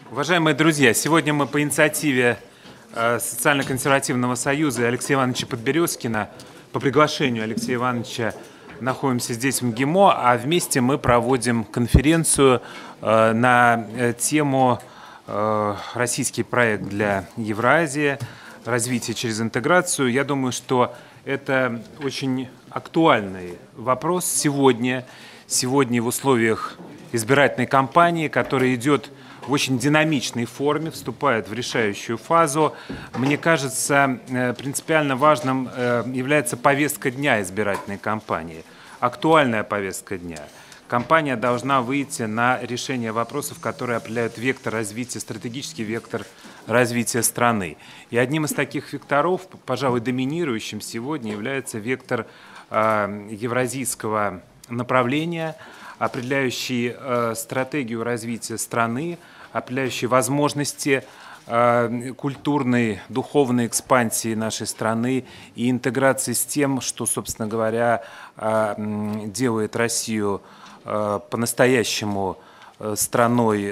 Уважаемые друзья, сегодня мы по инициативе Социально-консервативного союза и Алексея Ивановича Подберезкина, по приглашению Алексея Ивановича, находимся здесь, в МГИМО, а вместе мы проводим конференцию на тему «Российский проект для Евразии. Развитие через интеграцию». Я думаю, что это очень актуальный вопрос сегодня в условиях избирательной кампании, которая идет в очень динамичной форме, вступает в решающую фазу. Мне кажется, принципиально важным является повестка дня избирательной кампании, актуальная повестка дня. Кампания должна выйти на решение вопросов, которые определяют вектор развития, стратегический вектор развития страны. И одним из таких векторов, пожалуй, доминирующим сегодня, является вектор евразийского направления, определяющий стратегию развития страны, определяющий возможности культурной, духовной экспансии нашей страны и интеграции с тем, что, собственно говоря, делает Россию по-настоящему страной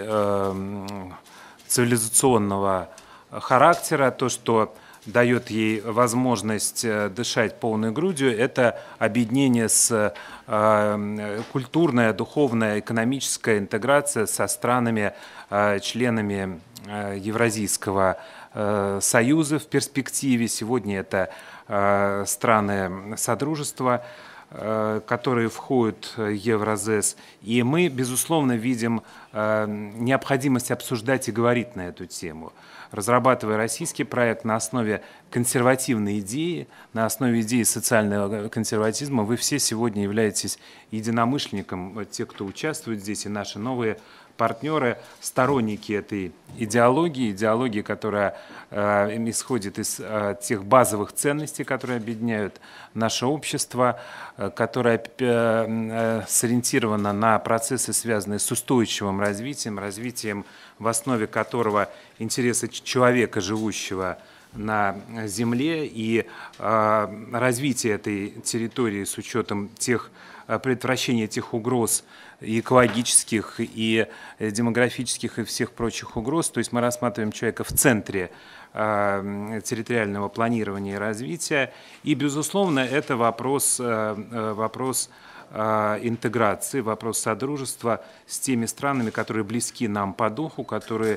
цивилизационного характера, то, что дает ей возможность дышать полной грудью, это объединение с культурная, духовная, экономическая интеграция со странами, членами Евразийского союза в перспективе. Сегодня это страны Содружества, которые входят в Евразес. И мы, безусловно, видим необходимость обсуждать и говорить на эту тему. Разрабатывая российский проект на основе консервативной идеи, на основе идеи социального консерватизма, вы все сегодня являетесь единомышленником, те, кто участвует здесь, и наши новые партнеры, сторонники этой идеологии, которая исходит из тех базовых ценностей, которые объединяют наше общество, которая сориентирована на процессы, связанные с устойчивым развитием, в основе которого интересы человека, живущего на земле, и развитие этой территории с учетом предотвращения тех угроз и экологических, и демографических, и всех прочих угроз. То есть мы рассматриваем человека в центре территориального планирования и развития. И, безусловно, это вопрос интеграции, вопрос содружества с теми странами, которые близки нам по духу,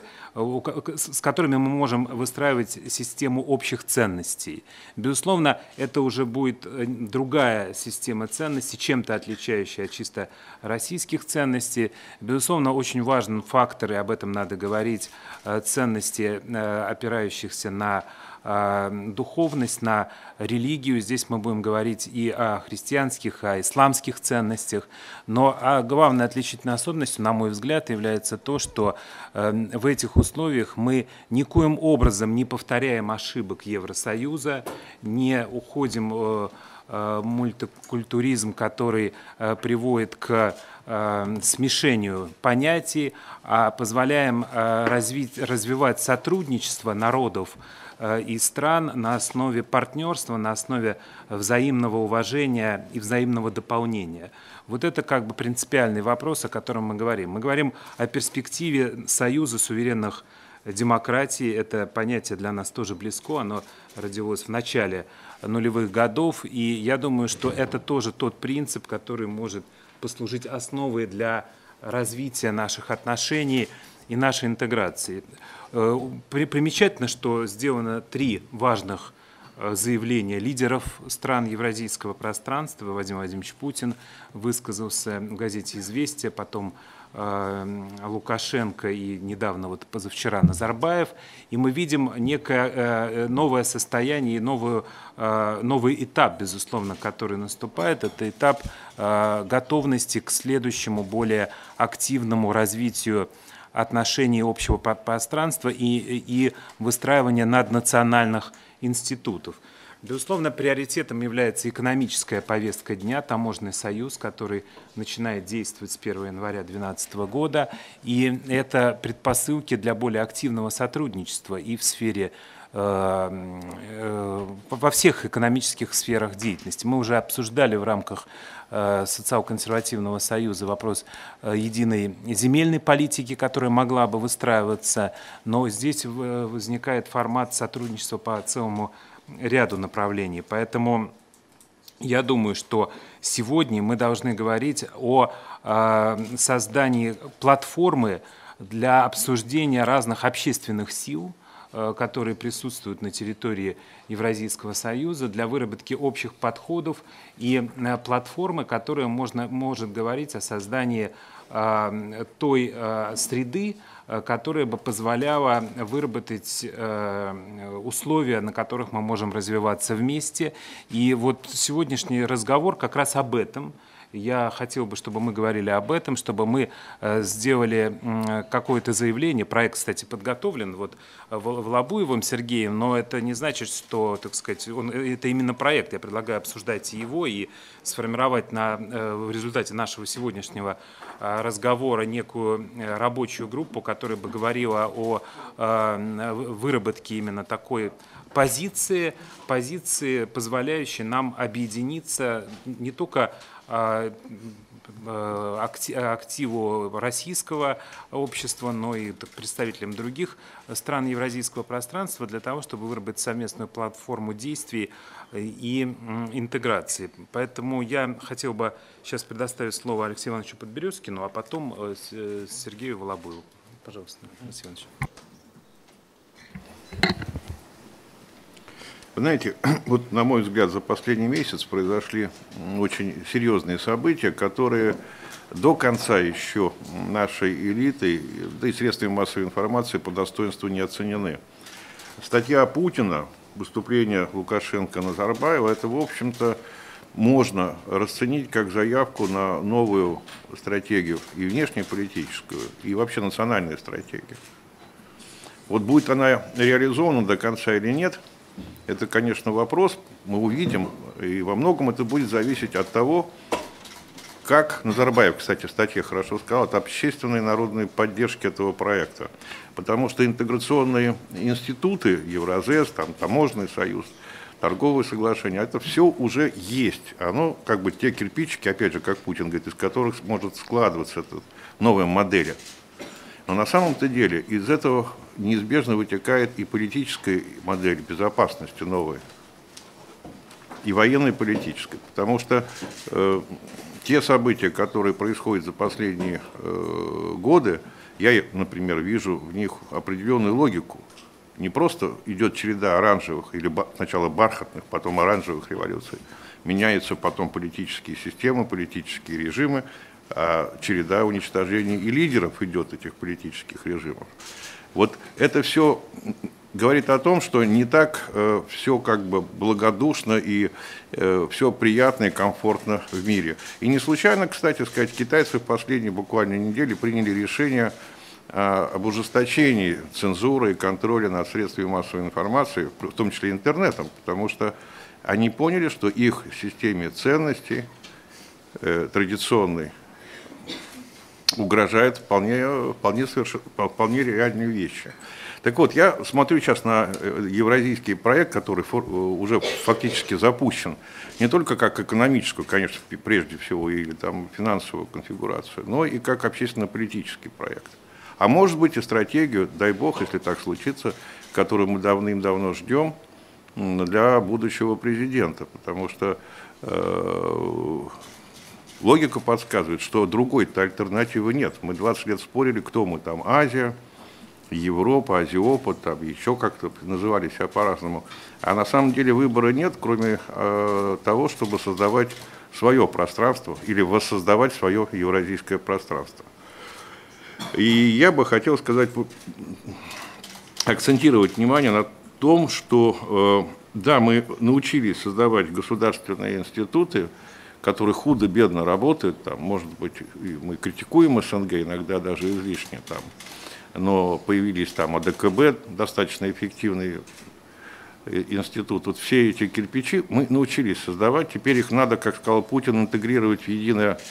с которыми мы можем выстраивать систему общих ценностей. Безусловно, это уже будет другая система ценностей, чем-то отличающая от чисто российских ценностей. Безусловно, очень важен фактор, и об этом надо говорить, ценности, опирающихся на духовность, на религию. Здесь мы будем говорить и о христианских, о исламских ценностях. Но главной отличительной особенностью, на мой взгляд, является то, что в этих условиях мы никоим образом не повторяем ошибок Евросоюза, не уходим в мультикультуризм, который приводит к смешению понятий, а позволяем развивать сотрудничество народов и стран на основе партнерства, на основе взаимного уважения и взаимного дополнения. Вот это как бы принципиальный вопрос, о котором мы говорим. Мы говорим о перспективе союза суверенных демократий. Это понятие для нас тоже близко, оно родилось в начале нулевых годов, и я думаю, что это тоже тот принцип, который может послужить основой для развития наших отношений и нашей интеграции. Примечательно, что сделано 3 важных заявления лидеров стран евразийского пространства. Владимир Владимирович Путин высказался в газете «Известия», потом Лукашенко и недавно, вот позавчера, Назарбаев. И мы видим некое новое состояние и новый этап, безусловно, который наступает. Это этап готовности к следующему, более активному развитию отношений общего пространства и выстраивания наднациональных институтов. Безусловно, приоритетом является экономическая повестка дня, таможенный союз, который начинает действовать с 1 января 2012 года. И это предпосылки для более активного сотрудничества и в сфере во всех экономических сферах деятельности. Мы уже обсуждали в рамках Социал-консервативного союза вопрос единой земельной политики, которая могла бы выстраиваться, но здесь возникает формат сотрудничества по целому ряду направлений. Поэтому я думаю, что сегодня мы должны говорить о создании платформы для обсуждения разных общественных сил, которые присутствуют на территории Евразийского союза, для выработки общих подходов и платформы, которая может говорить о создании той среды, которая бы позволяла выработать условия, на которых мы можем развиваться вместе. И вот сегодняшний разговор как раз об этом. Я хотел бы, чтобы мы говорили об этом, чтобы мы сделали какое-то заявление. Проект, кстати, подготовлен вот Волобуевым Сергеем, но это не значит, что, так сказать, это именно проект. Я предлагаю обсуждать его и сформировать в результате нашего сегодняшнего разговора некую рабочую группу, которая бы говорила о выработке именно такой позиции, позволяющей нам объединиться не только активу российского общества, но и представителям других стран евразийского пространства для того, чтобы выработать совместную платформу действий и интеграции. Поэтому я хотел бы сейчас предоставить слово Алексею Ивановичу Подберезкину, а потом Сергею Волобуеву. Пожалуйста, Алексей Иванович. Вы знаете, вот, на мой взгляд, за последний месяц произошли очень серьезные события, которые до конца еще нашей элитой, да и средствами массовой информации по достоинству не оценены. Статья Путина, выступление Лукашенко, Назарбаева, это, в общем-то, можно расценить как заявку на новую стратегию, и внешнеполитическую, и вообще национальную стратегию. Вот будет она реализована до конца или нет, это, конечно, вопрос, мы увидим, и во многом это будет зависеть от того, как Назарбаев, кстати, в статье хорошо сказал, от общественной и народной поддержки этого проекта. Потому что интеграционные институты, Евразес, там, Таможенный союз, торговые соглашения, это все уже есть. Оно как бы те кирпичики, опять же, как Путин говорит, из которых может складываться эта новая модель. Но на самом-то деле из этого неизбежно вытекает и политическая модель безопасности новая, и военной политической. Потому что те события, которые происходят за последние годы, я, например, вижу в них определенную логику. Не просто идет череда оранжевых, или сначала бархатных, потом оранжевых революций. Меняются потом политические системы, политические режимы, а череда уничтожений и лидеров идет этих политических режимов. Вот это все говорит о том, что не так все как бы благодушно и все приятно и комфортно в мире. И не случайно, кстати сказать, китайцы в последние буквально недели приняли решение об ужесточении цензуры и контроля над средствами массовой информации, в том числе интернетом, потому что они поняли, что их системе ценностей традиционной угрожает вполне реальные вещи. Так вот, я смотрю сейчас на евразийский проект, который уже фактически запущен, не только как экономическую, конечно, прежде всего, или там финансовую конфигурацию, но и как общественно-политический проект. А может быть и стратегию, дай бог, если так случится, которую мы давным-давно ждем для будущего президента, потому что логика подсказывает, что другой-то альтернативы нет. Мы 20 лет спорили, кто мы там, Азия, Европа, Азиопа, там еще как-то называли себя по-разному. А на самом деле выбора нет, кроме того, чтобы создавать свое пространство или воссоздавать свое евразийское пространство. И я бы хотел сказать, акцентировать внимание на том, что да, мы научились создавать государственные институты, которые худо-бедно работают, там, может быть, мы критикуем СНГ, иногда даже излишне, там, но появились там АДКБ, достаточно эффективный институт. Вот все эти кирпичи мы научились создавать, теперь их надо, как сказал Путин, интегрировать в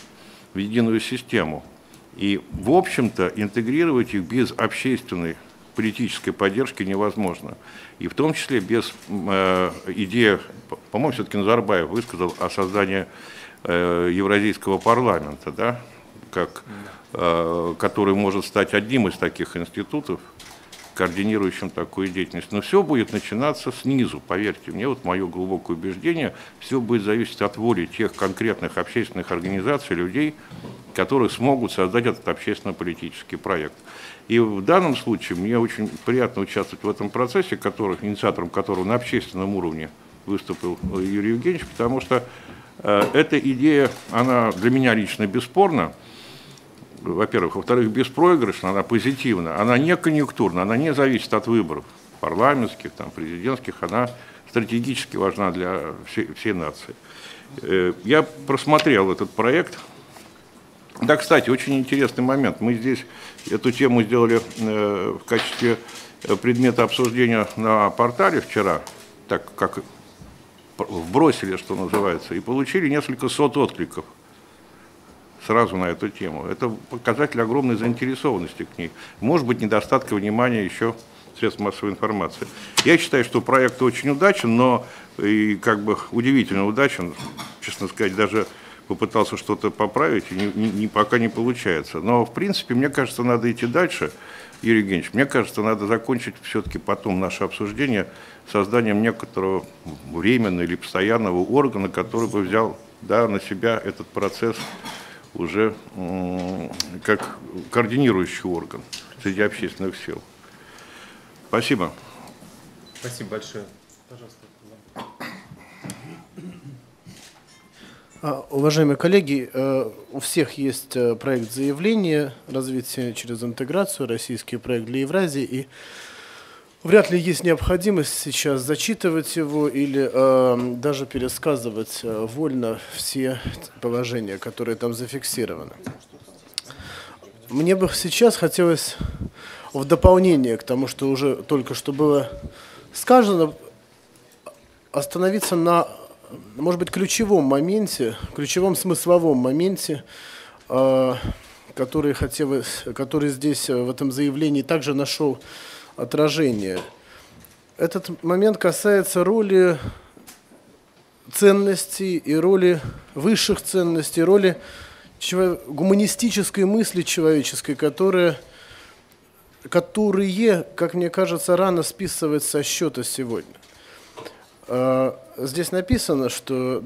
единую систему. И, в общем-то, интегрировать их без общественной политической поддержки невозможно. И в том числе без идеи, по-моему, все-таки Назарбаев высказал о создании Евразийского парламента, да, который может стать одним из таких институтов, координирующим такую деятельность. Но все будет начинаться снизу, поверьте мне, вот мое глубокое убеждение, все будет зависеть от воли тех конкретных общественных организаций, людей, которые смогут создать этот общественно-политический проект. И в данном случае мне очень приятно участвовать в этом процессе, инициатором которого на общественном уровне выступил Юрий Евгеньевич, потому что эта идея, она для меня лично бесспорна, во-первых. Во-вторых, беспроигрышна, она позитивна, она не конъюнктурна, она не зависит от выборов парламентских, там, президентских, она стратегически важна для всей нации. Я просмотрел этот проект. Да, кстати, очень интересный момент. Мы здесь эту тему сделали в качестве предмета обсуждения на портале вчера, так как вбросили, что называется, и получили несколько сот откликов сразу на эту тему. Это показатель огромной заинтересованности к ней. Может быть, недостатка внимания еще средств массовой информации. Я считаю, что проект очень удачен, но и как бы удивительно удачен. Честно сказать, даже попытался что-то поправить, и пока не получается. Но, в принципе, мне кажется, надо идти дальше, Юрий Евгеньевич. Мне кажется, надо закончить все-таки потом наше обсуждение созданием некоторого временного или постоянного органа, который бы взял, да, на себя этот процесс уже как координирующий орган среди общественных сил. Спасибо. Спасибо большое. Пожалуйста. Уважаемые коллеги, у всех есть проект заявления развития через интеграцию, российский проект для Евразии, и вряд ли есть необходимость сейчас зачитывать его или даже пересказывать вольно все положения, которые там зафиксированы. Мне бы сейчас хотелось в дополнение к тому, что уже только что было сказано, остановиться на, может быть, ключевом моменте, ключевом смысловом моменте, который здесь в этом заявлении также нашел отражение. Этот момент касается роли ценностей и роли высших ценностей, роли гуманистической мысли человеческой, которые, как мне кажется, рано списывать со счета сегодня. Здесь написано, что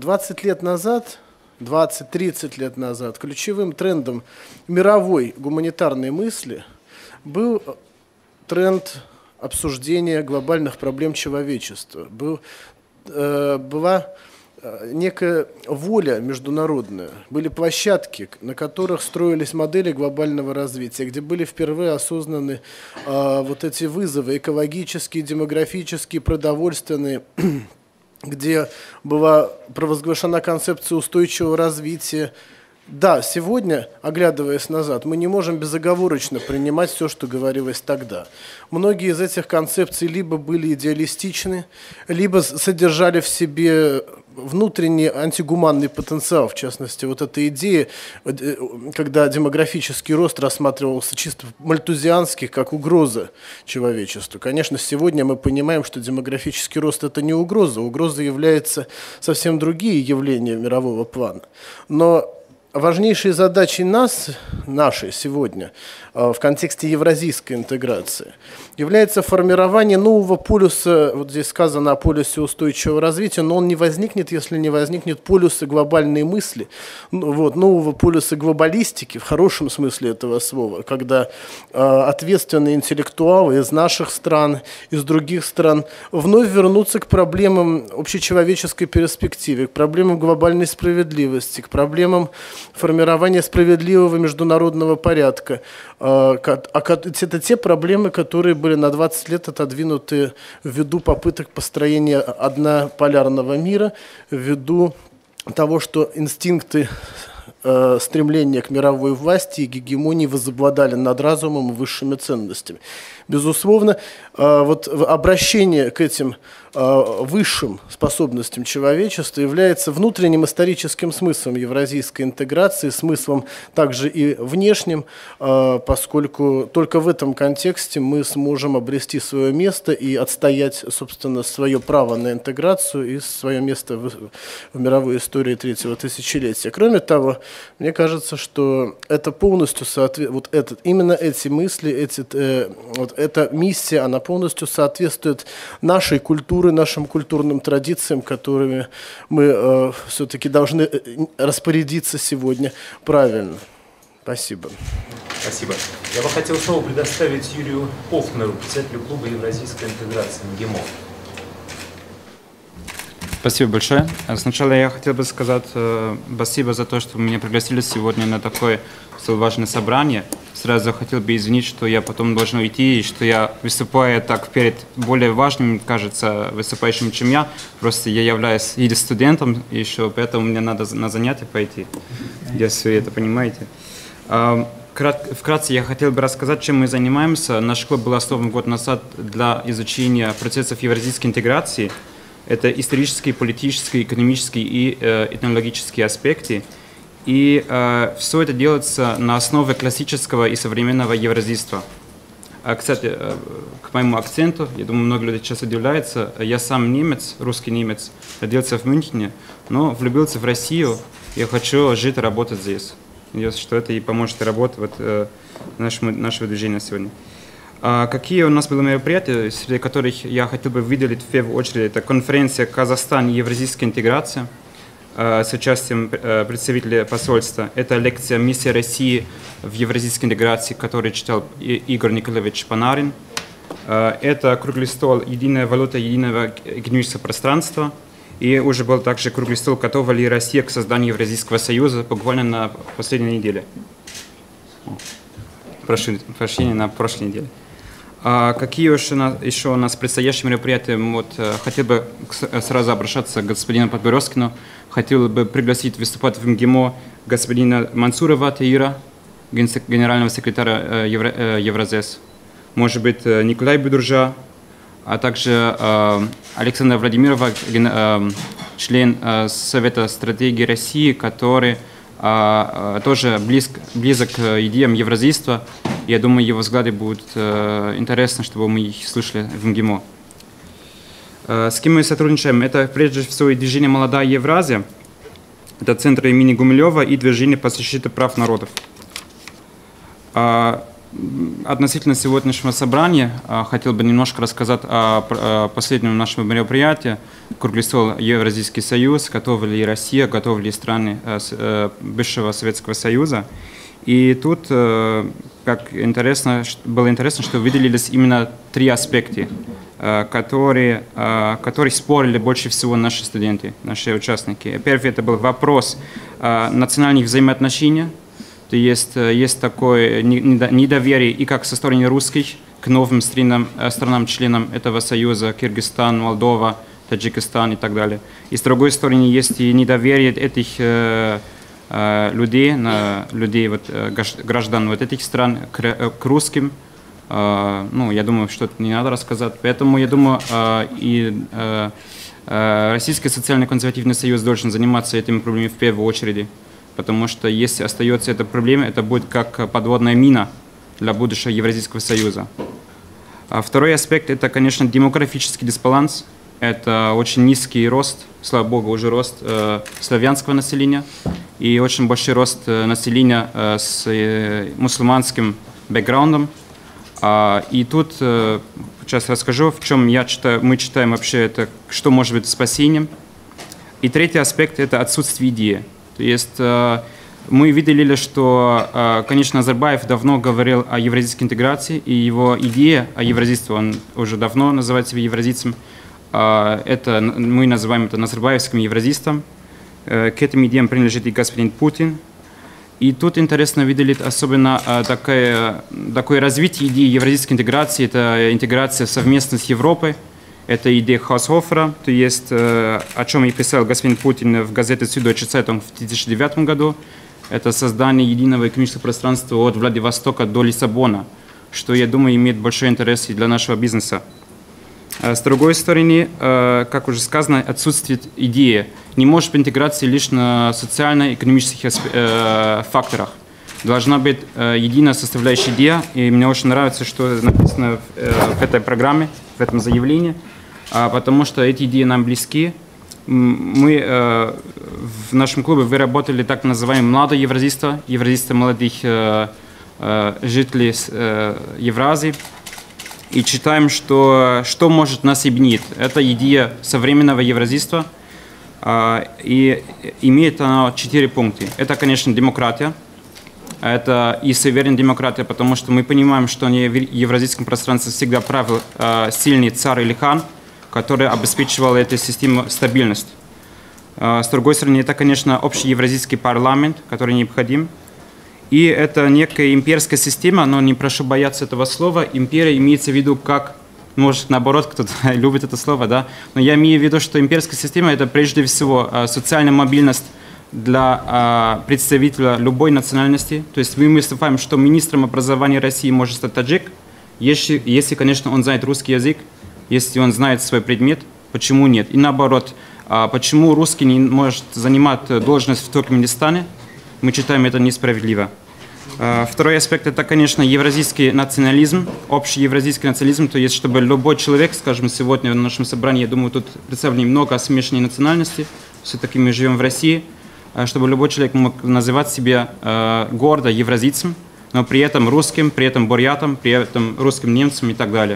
20-30 лет назад ключевым трендом мировой гуманитарной мысли был тренд обсуждения глобальных проблем человечества. Была некая воля международная, были площадки, на которых строились модели глобального развития, где были впервые осознаны вот эти вызовы экологические, демографические, продовольственные, где была провозглашена концепция устойчивого развития. Да, сегодня, оглядываясь назад, мы не можем безоговорочно принимать все, что говорилось тогда. Многие из этих концепций либо были идеалистичны, либо содержали в себе внутренний антигуманный потенциал, в частности, вот эта идея, когда демографический рост рассматривался чисто мальтузиански, как угроза человечеству. Конечно, сегодня мы понимаем, что демографический рост – это не угроза. Угрозой являются совсем другие явления мирового плана. Но важнейшей задачей нашей сегодня в контексте евразийской интеграции является формирование нового полюса, вот здесь сказано о полюсе устойчивого развития, но он не возникнет, если не возникнет полюса глобальной мысли, нового полюса глобалистики, в хорошем смысле этого слова, когда ответственные интеллектуалы из наших стран, из других стран вновь вернутся к проблемам общечеловеческой перспективы, к проблемам глобальной справедливости, к проблемам формирования справедливого международного порядка. Это те проблемы, которые были на 20 лет отодвинуты ввиду попыток построения однополярного мира, ввиду того, что инстинкты стремления к мировой власти и гегемонии возобладали над разумом и высшими ценностями. Безусловно, вот обращение к этим высшим способностям человечества является внутренним историческим смыслом евразийской интеграции, смыслом также и внешним, поскольку только в этом контексте мы сможем обрести свое место и отстоять, собственно, свое право на интеграцию и свое место в мировой истории третьего тысячелетия. Кроме того, мне кажется, что это полностью именно эти мысли, эта миссия, она полностью соответствует нашей культуре, нашим культурным традициям, которыми мы все-таки должны распорядиться сегодня правильно. Спасибо. Спасибо. Я бы хотел слово предоставить Юрию Хофнеру, председателю клуба Евразийской интеграции МГИМО. Спасибо большое. Сначала я хотел бы сказать спасибо за то, что вы меня пригласили сегодня на такое столь важное собрание. Сразу хотел бы извинить, что я потом должен уйти, и что я выступаю так перед более важным, кажется, выступающим, чем я. Просто я являюсь или студентом еще, поэтому мне надо на занятия пойти, если вы это понимаете. Вкратце я хотел бы рассказать, чем мы занимаемся. Наш клуб был основан год назад для изучения процессов евразийской интеграции. Это исторические, политические, экономические и этнологические аспекты. И все это делается на основе классического и современного евразийства. Кстати, к моему акценту, я думаю, много людей сейчас удивляются, я сам немец, русский немец, родился в Мюнхене, но влюбился в Россию, я хочу жить и работать здесь. Надеюсь, что это и поможет работать нашего движения сегодня. Какие у нас были мероприятия, среди которых я хотел бы выделить в первую очередь, это конференция «Казахстан и евразийская интеграция» с участием представителей посольства. Это лекция «Миссия России в евразийской интеграции», которую читал Игорь Николаевич Панарин. Это круглый стол «Единая валюта единого экономического пространства». И уже был также круглый стол «Готова ли Россия к созданию Евразийского союза» буквально на последней неделе. Прошу прощения, на прошлой неделе. Какие еще у нас предстоящие мероприятия? Хотел бы сразу обращаться к господину Подборозкину. Хотел бы пригласить выступать в МГИМО господина Мансурова Таира, генерального секретаря Евразес. Может быть, Николай Бедружа, а также Александра Владимирова, член Совета стратегии России, который тоже близок к идеям евразийства. Я думаю, его взгляды будут интересны, чтобы мы их слышали в МГИМО. С кем мы сотрудничаем? Это прежде всего движение «Молодая Евразия», это центр имени Гумилева и движение по защите прав народов. Относительно сегодняшнего собрания хотел бы немножко рассказать о последнем нашем мероприятии. Круглый стол Евразийский союз, готова ли Россия, готовы ли страны бывшего Советского Союза. И тут было интересно, что выделились именно три аспекта, которые спорили больше всего наши студенты, наши участники. Первый это был вопрос национальных взаимоотношений. То есть такое недоверие и как со стороны русских к новым странам-членам этого союза, Кыргызстан, Молдова, Таджикистан и так далее. И с другой стороны есть и недоверие этих людей, граждан этих стран к русским. Я думаю, что это не надо рассказать. Поэтому я думаю, и Российский социально-консервативный союз должен заниматься этими проблемами в первую очередь. Потому что если остается эта проблема, это будет как подводная мина для будущего Евразийского союза. Второй аспект – это, конечно, демографический дисбаланс. Это очень низкий рост, слава богу, уже рост славянского населения и очень большой рост населения с мусульманским бэкграундом. И тут сейчас расскажу, в чем мы читаем вообще это, что может быть спасением. И третий аспект – это отсутствие идеи. То есть мы видели, что, конечно, Назарбаев давно говорил о евразийской интеграции, и его идея о евразийстве, он уже давно называет себя евразийцем, мы называем это назарбаевским евразистом. К этим идеям принадлежит и господин Путин. И тут интересно видели особенно такое развитие идеи евразийской интеграции, это интеграция совместно с Европой. Это идея Хаусхофера, то есть о чем и писал господин Путин в газете «Süddeutsche Zeitung» в 2009 году. Это создание единого экономического пространства от Владивостока до Лиссабона, что, я думаю, имеет большой интерес и для нашего бизнеса. С другой стороны, как уже сказано, отсутствует идея. Не может быть интеграции лишь на социально-экономических факторах. Должна быть единая составляющая идея, и мне очень нравится, что написано в этой программе, в этом заявлении, потому что эти идеи нам близки. Мы в нашем клубе выработали так называемое «Младое евразийство», евразийство молодых жителей Евразии, и читаем, что может нас объединить. Это идея современного евразийства, и имеет она 4 пункта. Это, конечно, демократия. Это и суверенная демократия, потому что мы понимаем, что в евразийском пространстве всегда правил сильный царь или хан, который обеспечивал эту систему стабильность. С другой стороны, это, конечно, общий евразийский парламент, который необходим. И это некая имперская система, но не прошу бояться этого слова. Империя имеется в виду как, может, наоборот, кто-то любит это слово, да? Но я имею в виду, что имперская система – это прежде всего социальная мобильность для представителя любой национальности. То есть мы выступаем, что министром образования России может стать таджик, если, конечно, он знает русский язык, если он знает свой предмет, почему нет? И наоборот, почему русский не может занимать должность в Туркменистане? Мы считаем это несправедливо. Второй аспект – это, конечно, евразийский национализм, общий евразийский национализм, то есть, чтобы любой человек, скажем, сегодня в нашем собрании, я думаю, тут представлено много смешанной национальности, все-таки мы живем в России, чтобы любой человек мог называть себя гордо евразийцем, но при этом русским, при этом бурятом, при этом русским немцем и так далее.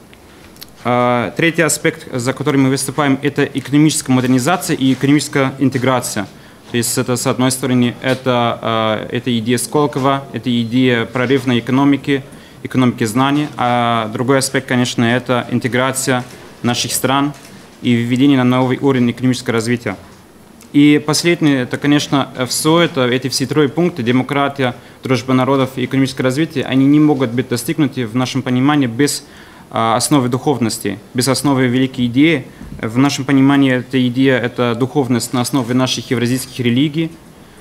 Третий аспект, за который мы выступаем, это экономическая модернизация и экономическая интеграция. То есть это, с одной стороны, это идея Сколково, это идея прорывной экономики знаний, а другой аспект, конечно, это интеграция наших стран и введение на новый уровень экономического развития. И последнее, это, конечно, все это, эти все 3 пункта, демократия, дружба народов и экономическое развитие, они не могут быть достигнуты в нашем понимании без основы духовности, без основы великой идеи. В нашем понимании эта идея – это духовность на основе наших евразийских религий.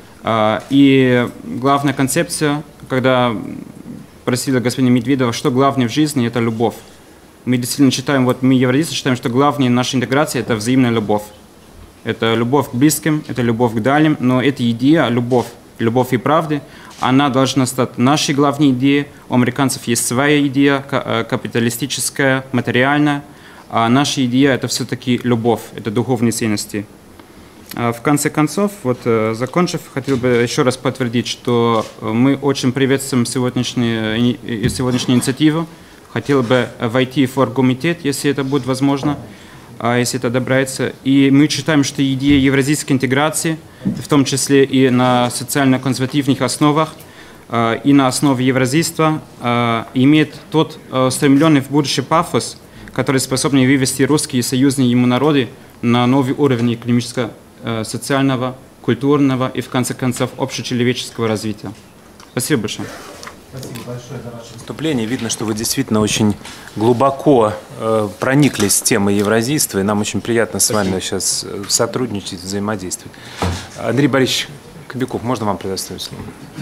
И главная концепция, когда просили господина Медведева, что главное в жизни – это любовь. Мы действительно считаем, вот мы евразийцы считаем, что главное нашей интеграции – это взаимная любовь. Это любовь к близким, это любовь к дальним, но эта идея, любовь и правды, она должна стать нашей главной идеей. У американцев есть своя идея, капиталистическая, материальная, а наша идея – это все-таки любовь, это духовные ценности. В конце концов, вот закончив, хотел бы еще раз подтвердить, что мы очень приветствуем сегодняшнюю инициативу. Хотел бы войти в оргкомитет, если это будет возможно, если это одобряется. И мы считаем, что идея евразийской интеграции, в том числе и на социально-консервативных основах, и на основе евразийства, имеет тот устремленный в будущее пафос, который способен вывести русские и союзные ему народы на новый уровень экономического, социального, культурного и, в конце концов, общечеловеческого развития. Спасибо большое. Спасибо большое за ваше выступление. Видно, что вы действительно очень глубоко прониклись с темой евразийства, и нам очень приятно с вами сейчас сотрудничать, взаимодействовать. Андрей Борисович Кобяков, можно вам предоставить слово?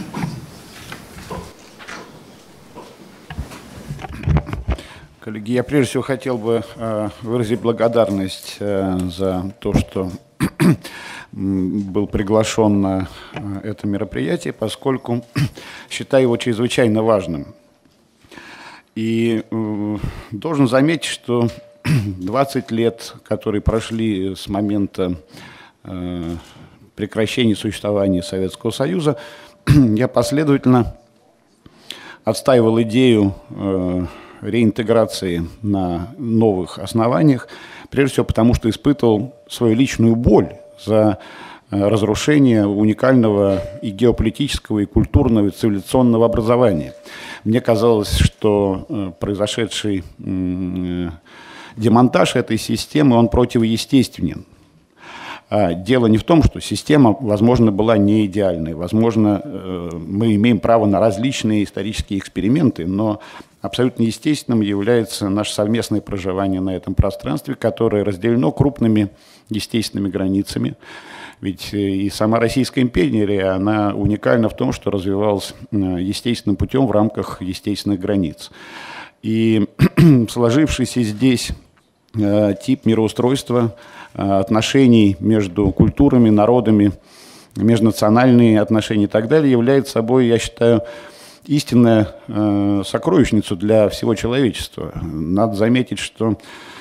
Коллеги, я прежде всего хотел бы выразить благодарность за то, что был приглашен на это мероприятие, поскольку считаю его чрезвычайно важным. И должен заметить, что 20 лет, которые прошли с момента прекращения существования Советского Союза, я последовательно отстаивал идею реинтеграции на новых основаниях, прежде всего потому, что испытывал свою личную боль за разрушение уникального и геополитического, и культурного, и цивилизационного образования. Мне казалось, что произошедший демонтаж этой системы, он противоестественен. Дело не в том, что система, возможно, была не идеальной. Возможно, мы имеем право на различные исторические эксперименты, но абсолютно естественным является наше совместное проживание на этом пространстве, которое разделено крупными естественными границами. Ведь и сама Российская империя, она уникальна в том, что развивалась естественным путем в рамках естественных границ. И сложившийся здесь тип мироустройства, отношений между культурами, народами, межнациональные отношения и так далее является собой, я считаю, истинная сокровищницу для всего человечества. Надо заметить, что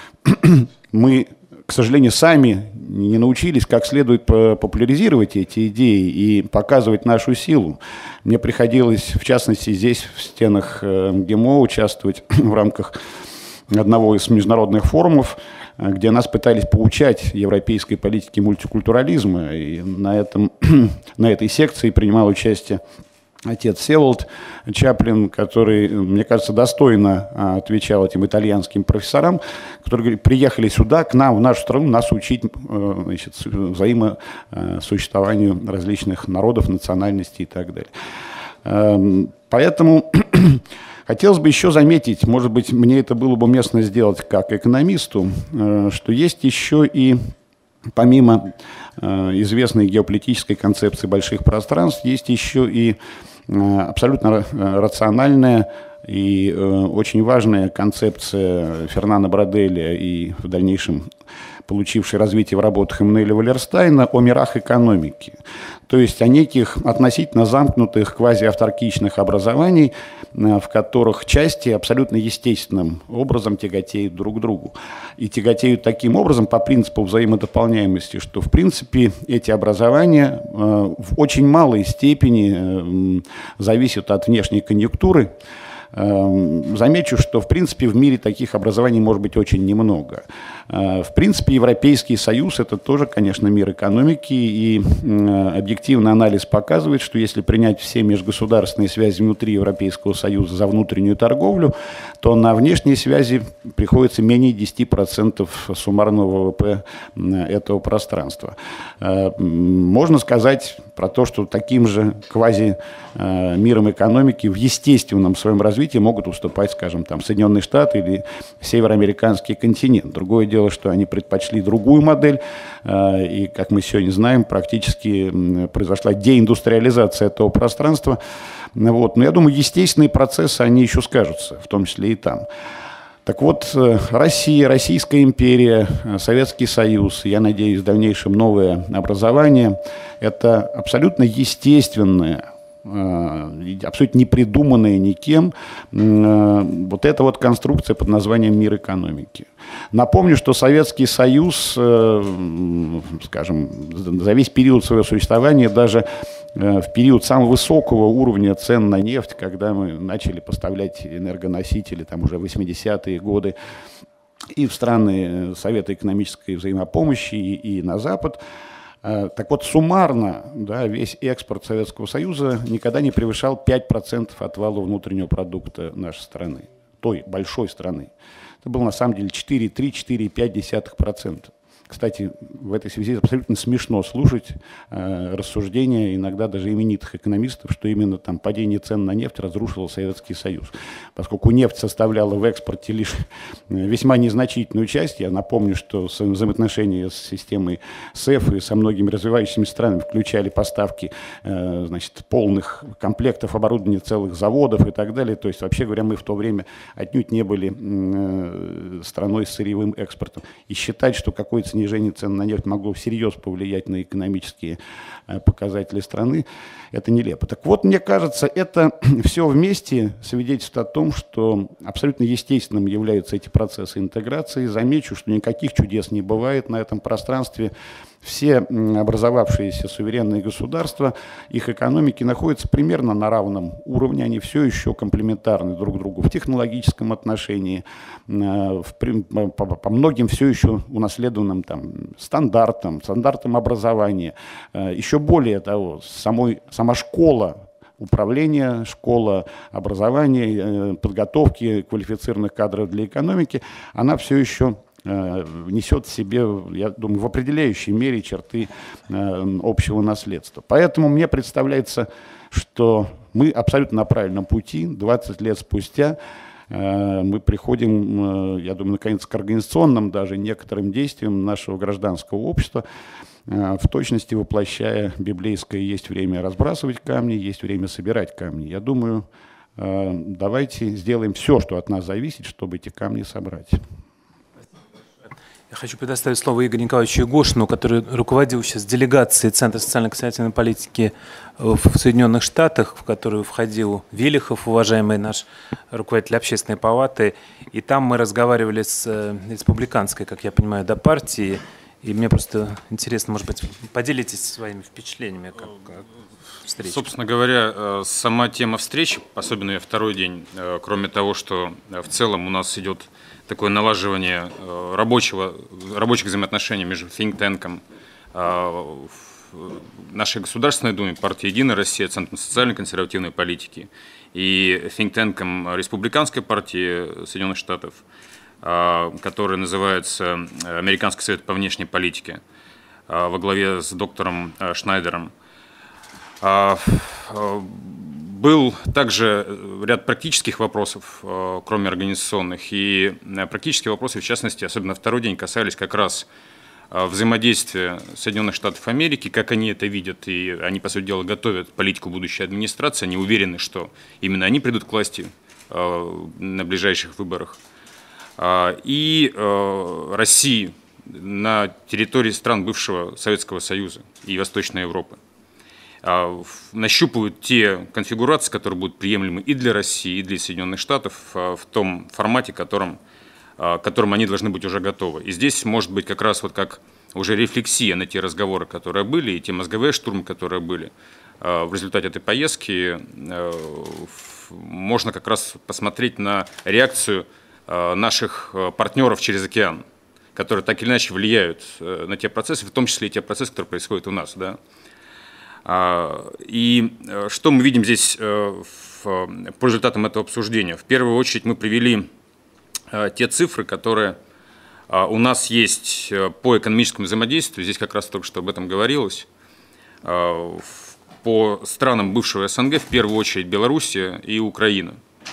мы, к сожалению, сами не научились как следует популяризировать эти идеи и показывать нашу силу. Мне приходилось, в частности, здесь, в стенах МГИМО, участвовать в рамках одного из международных форумов, где нас пытались поучать европейской политике мультикультурализма. И на этой секции принимал участие отец Всеволод Чаплин, который, мне кажется, достойно отвечал этим итальянским профессорам, которые говорили, приехали сюда, к нам, в нашу страну, нас учить, значит, взаимосуществованию различных народов, национальностей и так далее. Поэтому хотелось бы еще заметить, может быть, мне это было бы уместно сделать как экономисту, что есть еще и, помимо известной геополитической концепции больших пространств, есть еще и абсолютно рациональная и очень важная концепция Фернана Броделя и в дальнейшем получившей развитие в работах Эммануэля Валерстайна о мирах экономики. То есть о неких относительно замкнутых квазиавтаркичных образований, в которых части абсолютно естественным образом тяготеют друг к другу. И тяготеют таким образом по принципу взаимодополняемости, что в принципе эти образования в очень малой степени зависят от внешней конъюнктуры. Замечу, что в принципе в мире таких образований может быть очень немного. В принципе, Европейский Союз – это тоже, конечно, мир экономики, и объективный анализ показывает, что если принять все межгосударственные связи внутри Европейского Союза за внутреннюю торговлю, то на внешние связи приходится менее 10% суммарного ВВП этого пространства. Можно сказать про то, что таким же квази-миром экономики в естественном своем развитии могут уступать, скажем, там, Соединенные Штаты или североамериканский континент. Другое дело, что они предпочли другую модель, и, как мы сегодня знаем, практически произошла деиндустриализация этого пространства. Вот. Но я думаю, естественные процессы, они еще скажутся, в том числе и там. Так вот, Россия, Российская империя, Советский Союз, я надеюсь, в дальнейшем новое образование – это абсолютно естественное, абсолютно не придуманная никем вот эта вот конструкция под названием «Мир экономики». Напомню, что Советский Союз, скажем, за весь период своего существования, даже в период самого высокого уровня цен на нефть, когда мы начали поставлять энергоносители, там уже 80-е годы, и в страны Совета экономической взаимопомощи, и на Запад. Так вот, суммарно, да, весь экспорт Советского Союза никогда не превышал 5% от валового внутреннего продукта нашей страны, той большой страны. Это было на самом деле 4,3-4,5%. Кстати, в этой связи абсолютно смешно слушать рассуждения иногда даже именитых экономистов, что именно там падение цен на нефть разрушило Советский Союз. Поскольку нефть составляла в экспорте лишь весьма незначительную часть, я напомню, что взаимоотношения с системой СЭФ и со многими развивающимися странами включали поставки значит, полных комплектов оборудования целых заводов и так далее. То есть, вообще говоря, мы в то время отнюдь не были страной с сырьевым экспортом. И считать, что какое-то снижение цен на нефть могло всерьез повлиять на экономические показатели страны, это нелепо. Так вот, мне кажется, это все вместе свидетельствует о том, что абсолютно естественным являются эти процессы интеграции. Замечу, что никаких чудес не бывает на этом пространстве. Все образовавшиеся суверенные государства, их экономики находятся примерно на равном уровне, они все еще комплементарны друг другу в технологическом отношении, по многим все еще унаследованным там, стандартам образования. Еще более того, сама школа управления, школа образования, подготовки квалифицированных кадров для экономики, она все еще несет в себе, я думаю, в определяющей мере черты общего наследства. Поэтому мне представляется, что мы абсолютно на правильном пути. 20 лет спустя мы приходим, я думаю, наконец, к организационным даже некоторым действиям нашего гражданского общества, в точности воплощая библейское «есть время разбрасывать камни, есть время собирать камни». Я думаю, давайте сделаем все, что от нас зависит, чтобы эти камни собрать. Я хочу предоставить слово Игорю Николаевичу Егошину, который руководил сейчас делегацией Центра социально-консервативной политики в Соединенных Штатах, в которую входил Велихов, уважаемый наш руководитель общественной палаты. И там мы разговаривали с республиканской, как я понимаю, партией. И мне просто интересно, может быть, поделитесь своими впечатлениями как встречи. Собственно говоря, сама тема встречи, особенно ее второй день, кроме того, что в целом у нас идет такое налаживание рабочих взаимоотношений между think-танком нашей Государственной Думы, партии «Единая Россия», Центром социально-консервативной политики и think-танком Республиканской партии Соединенных Штатов, который называется Американский совет по внешней политике во главе с доктором Шнайдером. Был также ряд практических вопросов, кроме организационных, и практические вопросы, в частности, особенно второй день, касались как раз взаимодействия Соединенных Штатов Америки, как они это видят, и они, по сути дела, готовят политику будущей администрации, они уверены, что именно они придут к власти на ближайших выборах, и России на территории стран бывшего Советского Союза и Восточной Европы. Нащупывают те конфигурации, которые будут приемлемы и для России, и для Соединенных Штатов в том формате, которым они должны быть уже готовы. И здесь может быть как раз вот как уже рефлексия на те разговоры, которые были, и те мозговые штурмы, которые были. В результате этой поездки можно как раз посмотреть на реакцию наших партнеров через океан, которые так или иначе влияют на те процессы, в том числе и те процессы, которые происходят у нас, да. И что мы видим здесь по результатам этого обсуждения? В первую очередь мы привели те цифры, которые у нас есть по экономическому взаимодействию, здесь как раз только что об этом говорилось, по странам бывшего СНГ, в первую очередь Белоруссия и Украина,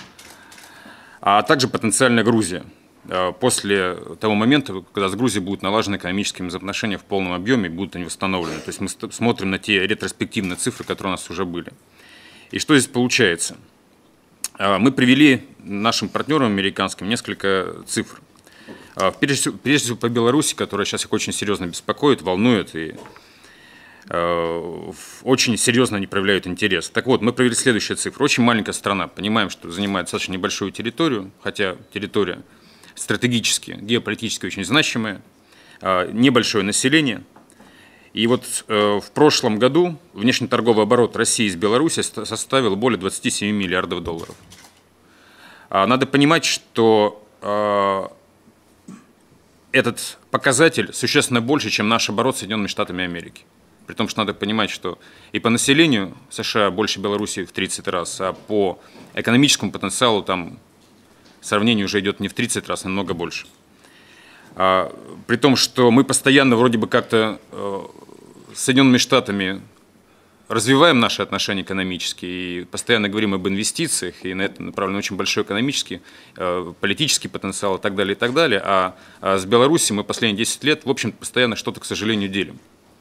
а также потенциально Грузия. После того момента, когда с Грузией будут налажены экономические взаимоотношения в полном объеме, будут они восстановлены. То есть мы смотрим на те ретроспективные цифры, которые у нас уже были. И что здесь получается? Мы привели нашим партнерам американским несколько цифр. Прежде всего по Беларуси, которая сейчас их очень серьезно беспокоит, волнует и очень серьезно они проявляют интерес. Так вот, мы привели следующие цифры. Очень маленькая страна, понимаем, что занимает достаточно небольшую территорию, хотя территория стратегически, геополитически очень значимое, небольшое население. И вот в прошлом году внешнеторговый оборот России с Беларусью составил более 27 миллиардов долларов. Надо понимать, что этот показатель существенно больше, чем наш оборот с Соединенными Штатами Америки. При том, что надо понимать, что и по населению США больше Беларуси в 30 раз, а по экономическому потенциалу там сравнение уже идет не в 30 раз, а намного больше. При том, что мы постоянно вроде бы как-то с Соединенными Штатами развиваем наши отношения экономические и постоянно говорим об инвестициях, и на это направлен очень большой экономический, политический потенциал и так далее, а с Беларусью мы последние 10 лет, в общем, постоянно что-то, к сожалению, делим.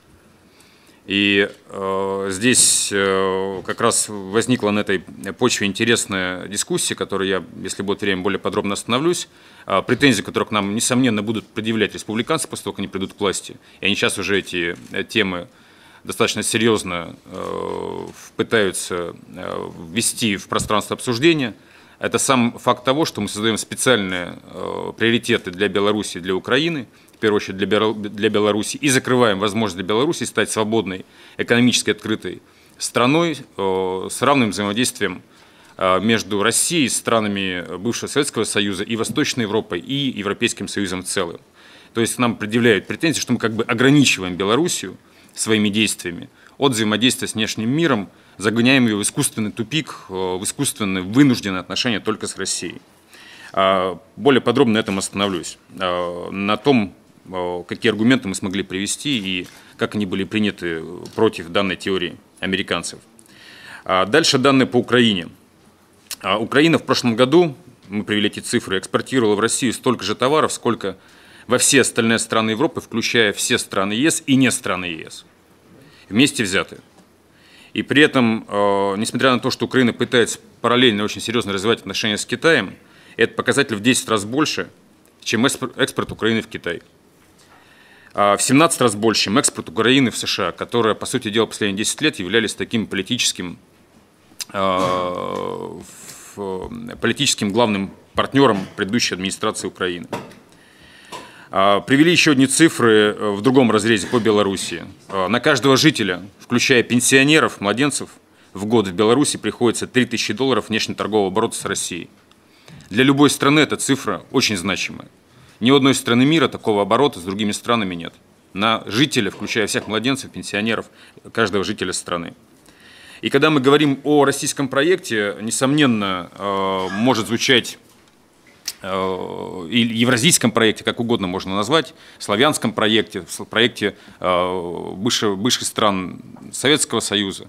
И здесь как раз возникла на этой почве интересная дискуссия, которую я, если будет время, более подробно остановлюсь. Претензии, которые к нам, несомненно, будут предъявлять республиканцы после того, как они придут к власти. И они сейчас уже эти темы достаточно серьезно пытаются ввести в пространство обсуждения. Это сам факт того, что мы создаем специальные приоритеты для Беларуси и для Украины, в первую очередь для Беларуси, и закрываем возможность для Беларуси стать свободной, экономически открытой страной с равным взаимодействием между Россией, странами бывшего Советского Союза и Восточной Европой, и Европейским Союзом в целом. То есть нам предъявляют претензии, что мы как бы ограничиваем Белоруссию своими действиями от взаимодействия с внешним миром, загоняем ее в искусственный тупик, в искусственные, вынужденные отношения только с Россией. Более подробно на этом остановлюсь, на том, какие аргументы мы смогли привести и как они были приняты против данной теории американцев. Дальше данные по Украине. Украина в прошлом году, мы привели эти цифры, экспортировала в Россию столько же товаров, сколько во все остальные страны Европы, включая все страны ЕС и не страны ЕС, вместе взятые. И при этом, несмотря на то, что Украина пытается параллельно очень серьезно развивать отношения с Китаем, этот показатель в 10 раз больше, чем экспорт Украины в Китай. в 17 раз больше, чем экспорт Украины в США, которые, по сути дела, последние 10 лет являлись таким политическим главным партнером предыдущей администрации Украины. Привели еще одни цифры в другом разрезе по Беларуси. На каждого жителя, включая пенсионеров, младенцев, в год в Беларуси приходится $3000 внешнеторгового оборота с Россией. Для любой страны эта цифра очень значимая. Ни у одной страны мира такого оборота с другими странами нет. На жителя, включая всех младенцев, пенсионеров, каждого жителя страны. И когда мы говорим о российском проекте, несомненно, может звучать или евразийском проекте, как угодно можно назвать, славянском проекте, проекте бывших стран Советского Союза,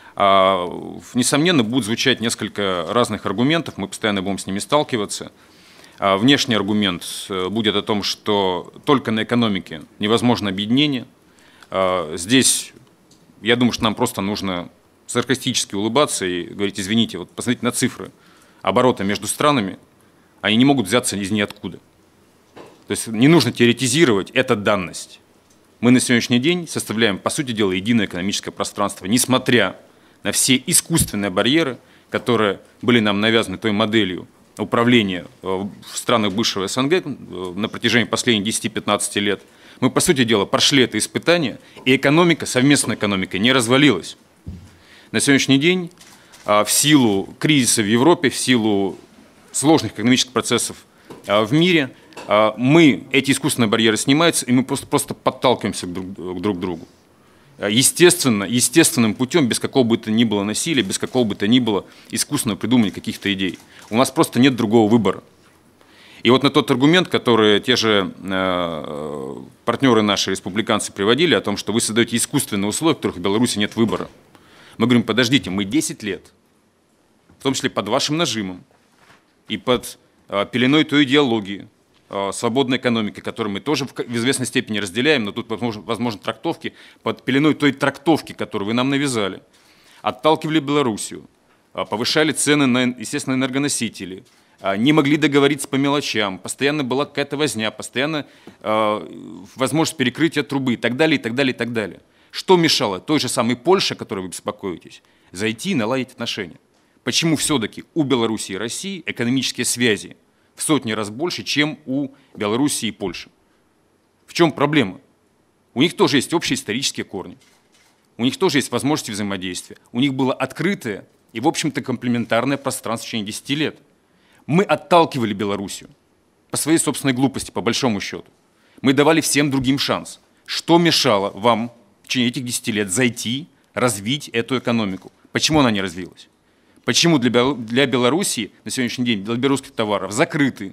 несомненно, будут звучать несколько разных аргументов, мы постоянно будем с ними сталкиваться. Внешний аргумент будет о том, что только на экономике невозможно объединение. Здесь, я думаю, что нам просто нужно саркастически улыбаться и говорить: извините, вот посмотрите на цифры оборота между странами, они не могут взяться из ниоткуда. То есть не нужно теоретизировать, это данность. Мы на сегодняшний день составляем, по сути дела, единое экономическое пространство, несмотря на все искусственные барьеры, которые были нам навязаны той моделью управления в странах бывшего СНГ на протяжении последних 10-15 лет. Мы, по сути дела, прошли это испытание, и экономика, совместная экономика, не развалилась. На сегодняшний день в силу кризиса в Европе, в силу сложных экономических процессов в мире, эти искусственные барьеры снимаются, и мы просто подталкиваемся друг к другу. Естественным путем, без какого бы то ни было насилия, без какого бы то ни было искусственного придумывания каких-то идей. У нас просто нет другого выбора. И вот на тот аргумент, который те же партнеры наши, республиканцы, приводили, о том, что вы создаете искусственные условия, в которых в Беларуси нет выбора. Мы говорим: подождите, мы 10 лет, в том числе под вашим нажимом и под пеленой той идеологии свободной экономики, которую мы тоже в известной степени разделяем, но тут возможны трактовки, под пеленой той трактовки, которую вы нам навязали, отталкивали Белоруссию, повышали цены на, естественно, энергоносители, не могли договориться по мелочам, постоянно была какая-то возня, постоянно возможность перекрытия трубы и так далее, и так далее, и так далее. Что мешало той же самой Польше, о которой вы беспокоитесь, зайти и наладить отношения? Почему все-таки у Беларуси и России экономические связи в сотни раз больше, чем у Белоруссии и Польши? В чем проблема? У них тоже есть общие исторические корни. У них тоже есть возможности взаимодействия. У них было открытое и, в общем-то, комплементарное пространство в течение 10 лет. Мы отталкивали Белоруссию по своей собственной глупости, по большому счету. Мы давали всем другим шанс. Что мешало вам в течение этих 10 лет зайти, развить эту экономику? Почему она не развилась? Почему для Белоруссии на сегодняшний день, для белорусских товаров закрыты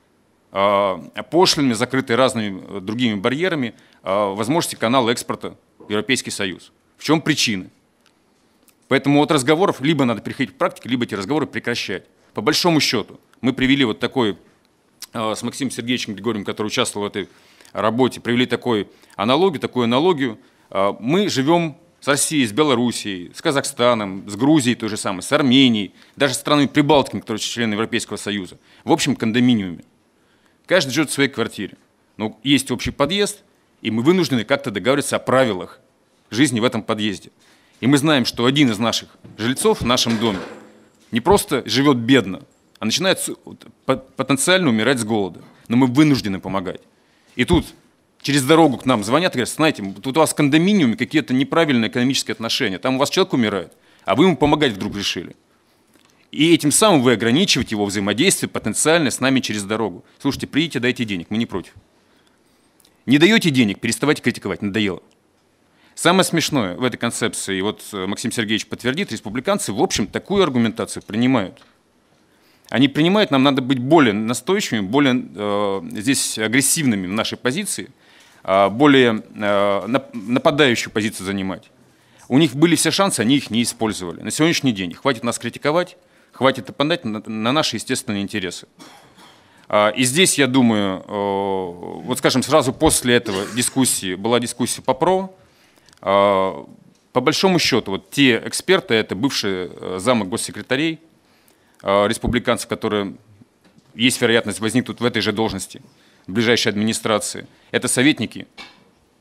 пошлинами, закрыты разными другими барьерами возможности канала экспорта в Европейский Союз? В чем причины? Поэтому от разговоров либо надо переходить к практике, либо эти разговоры прекращать. По большому счету мы привели вот такой, с Максимом Сергеевичем Григорьевым, который участвовал в этой работе, привели такую аналогию. Мы живем с Россией, с Белоруссией, с Казахстаном, с Грузией той же самой, с Арменией, даже с странами Прибалтики, которые члены Европейского Союза. В общем, кондоминиуме. Каждый живет в своей квартире. Но есть общий подъезд, и мы вынуждены как-то договариваться о правилах жизни в этом подъезде. И мы знаем, что один из наших жильцов в нашем доме не просто живет бедно, а начинает потенциально умирать с голода. Но мы вынуждены помогать. И тут через дорогу к нам звонят и говорят: знаете, тут у вас в кондоминиуме какие-то неправильные экономические отношения, там у вас человек умирает, а вы ему помогать вдруг решили. И этим самым вы ограничиваете его взаимодействие потенциально с нами через дорогу. Слушайте, придите, дайте денег, мы не против. Не даете денег, переставайте критиковать, надоело. Самое смешное в этой концепции, и вот Максим Сергеевич подтвердит, республиканцы, в общем, такую аргументацию принимают. Они принимают, нам надо быть более настойчивыми, более здесь агрессивными в нашей позиции, более нападающую позицию занимать. У них были все шансы, они их не использовали. На сегодняшний день хватит нас критиковать, хватит нападать на наши естественные интересы. И здесь, я думаю, вот скажем, сразу после этого была дискуссия по ПРО. По большому счету, вот те эксперты, это бывшие замы госсекретарей, республиканцев, которые есть вероятность возникнут в этой же должности в ближайшей администрации, это советники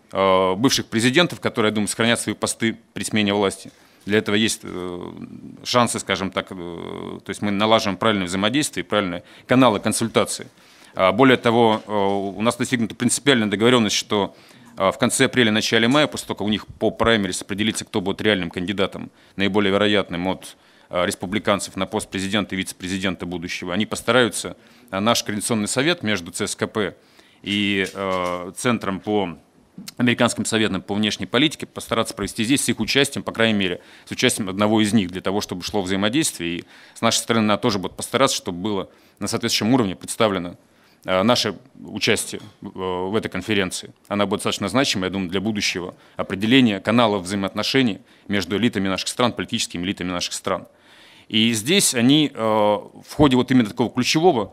бывших президентов, которые, я думаю, сохранят свои посты при смене власти. Для этого есть шансы, скажем так, то есть мы налаживаем правильное взаимодействие, правильные каналы консультации. Более того, у нас достигнута принципиальная договоренность, что в конце апреля, начале мая, после того, как у них по праймерис определится, кто будет реальным кандидатом, наиболее вероятным от республиканцев на пост президента и вице-президента будущего, они постараются, наш Координационный совет между ЦСКП и Центром по Американским советом по внешней политике постараться провести здесь с их участием, по крайней мере, с участием одного из них, для того, чтобы шло взаимодействие. И с нашей стороны надо тоже будет постараться, чтобы было на соответствующем уровне представлено наше участие в этой конференции. Она будет достаточно значимой, я думаю, для будущего определения каналов взаимоотношений между элитами наших стран, политическими элитами наших стран. И здесь они в ходе вот именно такого ключевого